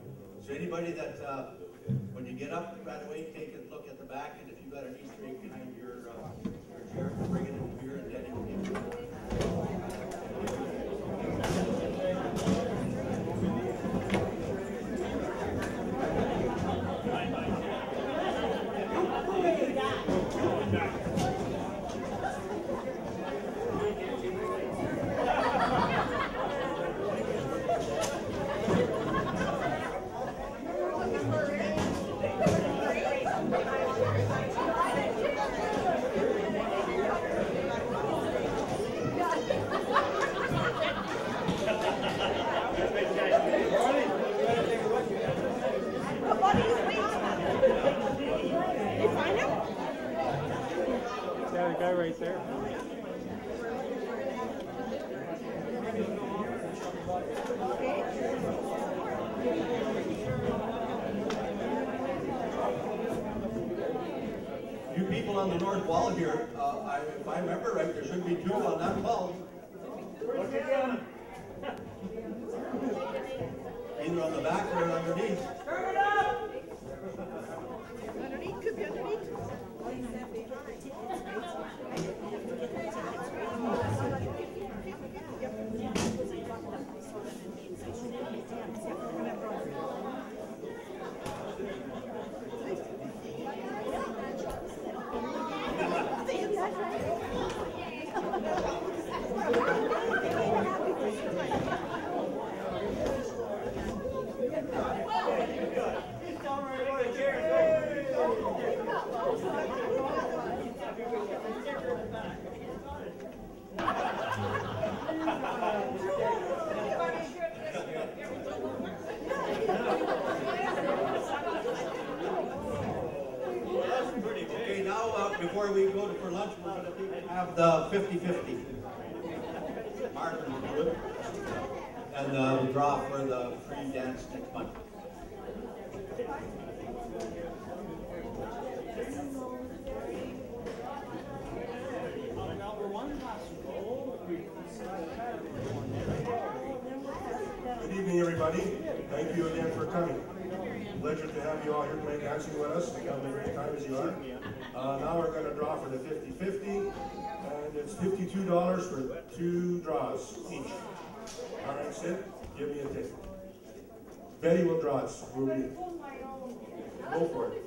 Is there anybody that, when you get up right away, take a look at the back, and if you've got an Easter egg behind your chair, bring it in here, and Daddy will give you one. Got a guy right there. You people on the north wall here, if I remember right, there should be two on that wall. Either on the back or underneath. Turn it up! Underneath, could be underneath. Okay, now before we go for lunch, we're going to have the 50-50. Martin will do it. And we'll draw for the free dance next month. Good evening, everybody. Thank you again for coming. Pleasure to have you all here tonight dancing with us. Having a great time as you are. Now we're going to draw for the 50-50, and it's $52 for 2 draws each. All right, Sid, give me a ticket. Betty will draw us. We'll be. Go for it.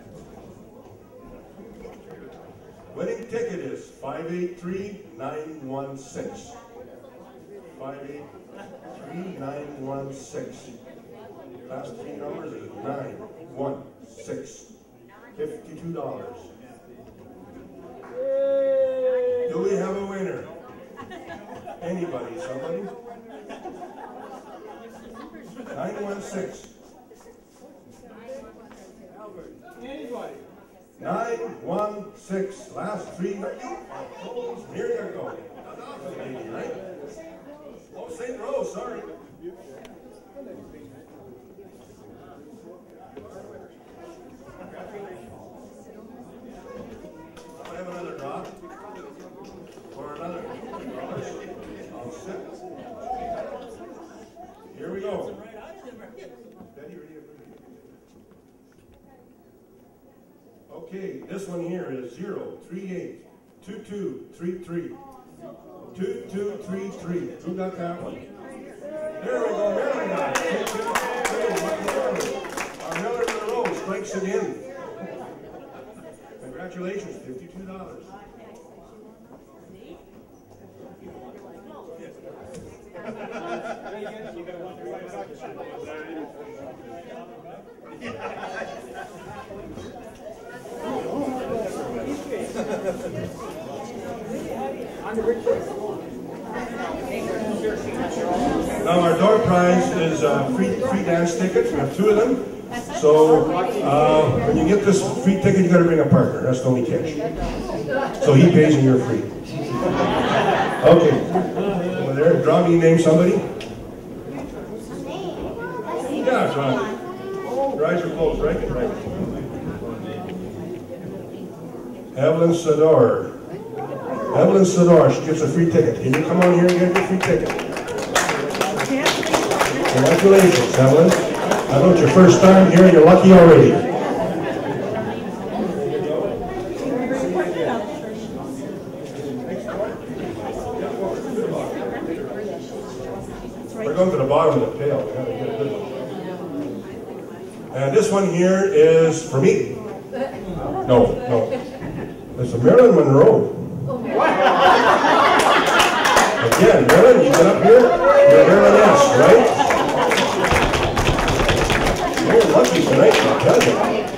Winning ticket is 583916. 583916. Last 3 numbers is 916. $52. Do we have a winner? Anybody? Somebody? 916. Anybody? 916. Last 3 numbers. Here you go. Right? Oh, St. Rose, sorry. I have another draw. Or another. I'll sit. Here we go. Betty, ready? Okay, this one here is 0382233. 2233. Who got that one? There we go. Miller got it. 2233. Our Miller in a row strikes it in. Congratulations, $52. Now our door prize is free dance tickets. We have 2 of them. So when you get this free ticket, you got to bring a partner. That's the only catch. So he pays and you're free. Okay. Over there, draw me, name somebody. Yeah, draw me. Your eyes are closed, right? Right. Evelyn Sador. Evelyn Sador, she gets a free ticket. Can you come on here and get your free ticket? Congratulations, Evelyn. I know it's your first time here, you're lucky already. We're going to the bottom of the pail. We gotta get a good one. And this one here is for me. No. It's a Marilyn Monroe. Again, Marilyn, you get up here, you're Marilyn S, right? You're lucky tonight, I'll tell you.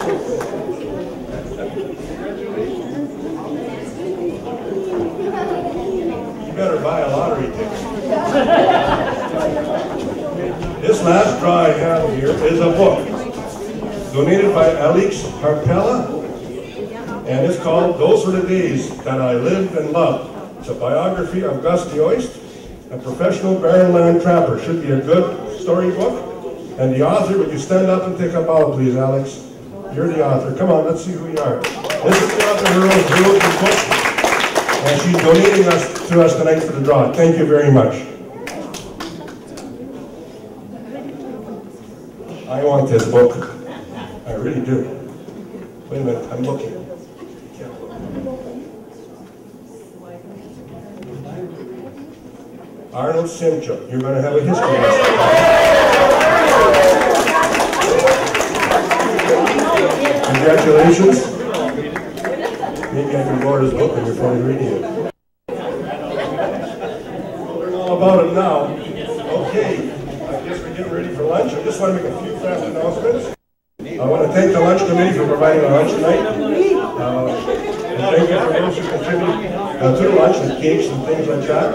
You better buy a lottery ticket. This last draw I have here is a book donated by Alex Harpella, and it's called Those Were the Days That I Lived and Loved. It's a biography of Gus D'Oist, a professional barren land trapper. Should be a good storybook. And the author, would you stand up and take a bow, please, Alex? You're the author. Come on, let's see who you are. This is the author who wrote the book, and she's donating to us tonight for the draw. Thank you very much. I want this book. I really do. Wait a minute, I'm looking. Arnold Simchuk, you're going to have a history lesson. Congratulations. Maybe I can borrow his book when you're finally reading it. Learn all about it now. Okay, I guess we're getting ready for lunch. I just want to make a few fast announcements. I want to thank the lunch committee for providing the lunch tonight. And thank you for those who contribute to the lunch, and cakes and things like that.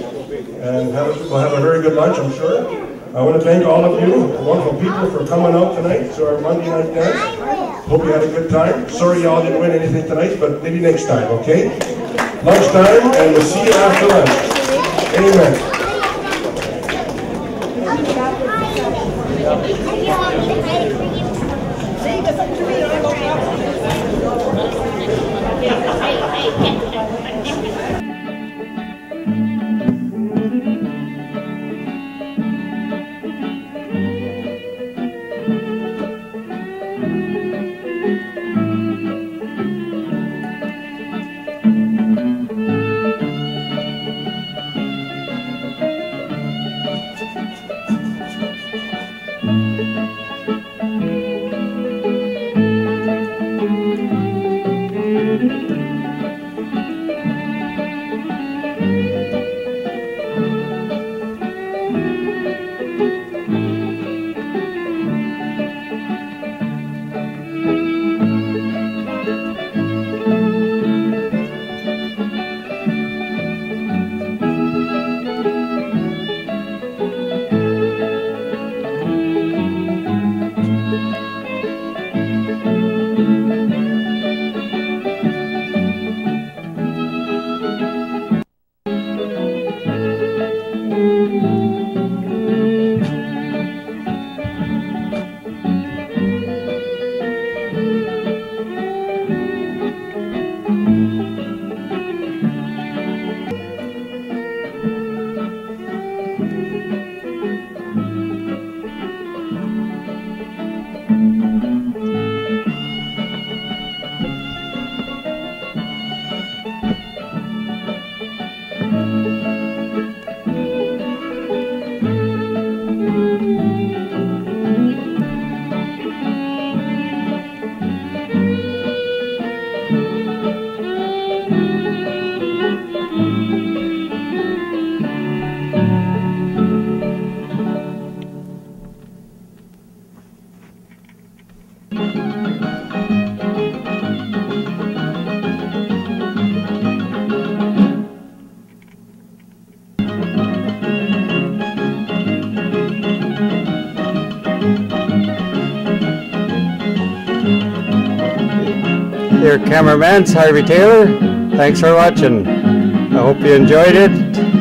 And we'll have a very good lunch, I'm sure. I want to thank all of you, wonderful people, for coming out tonight to our Monday night dance. Hope you had a good time. Sorry y'all didn't win anything tonight, but maybe next time, okay? Lunchtime, and we'll see you after lunch. Amen. Your cameraman's Harvey Taylor. Thanks for watching. I hope you enjoyed it.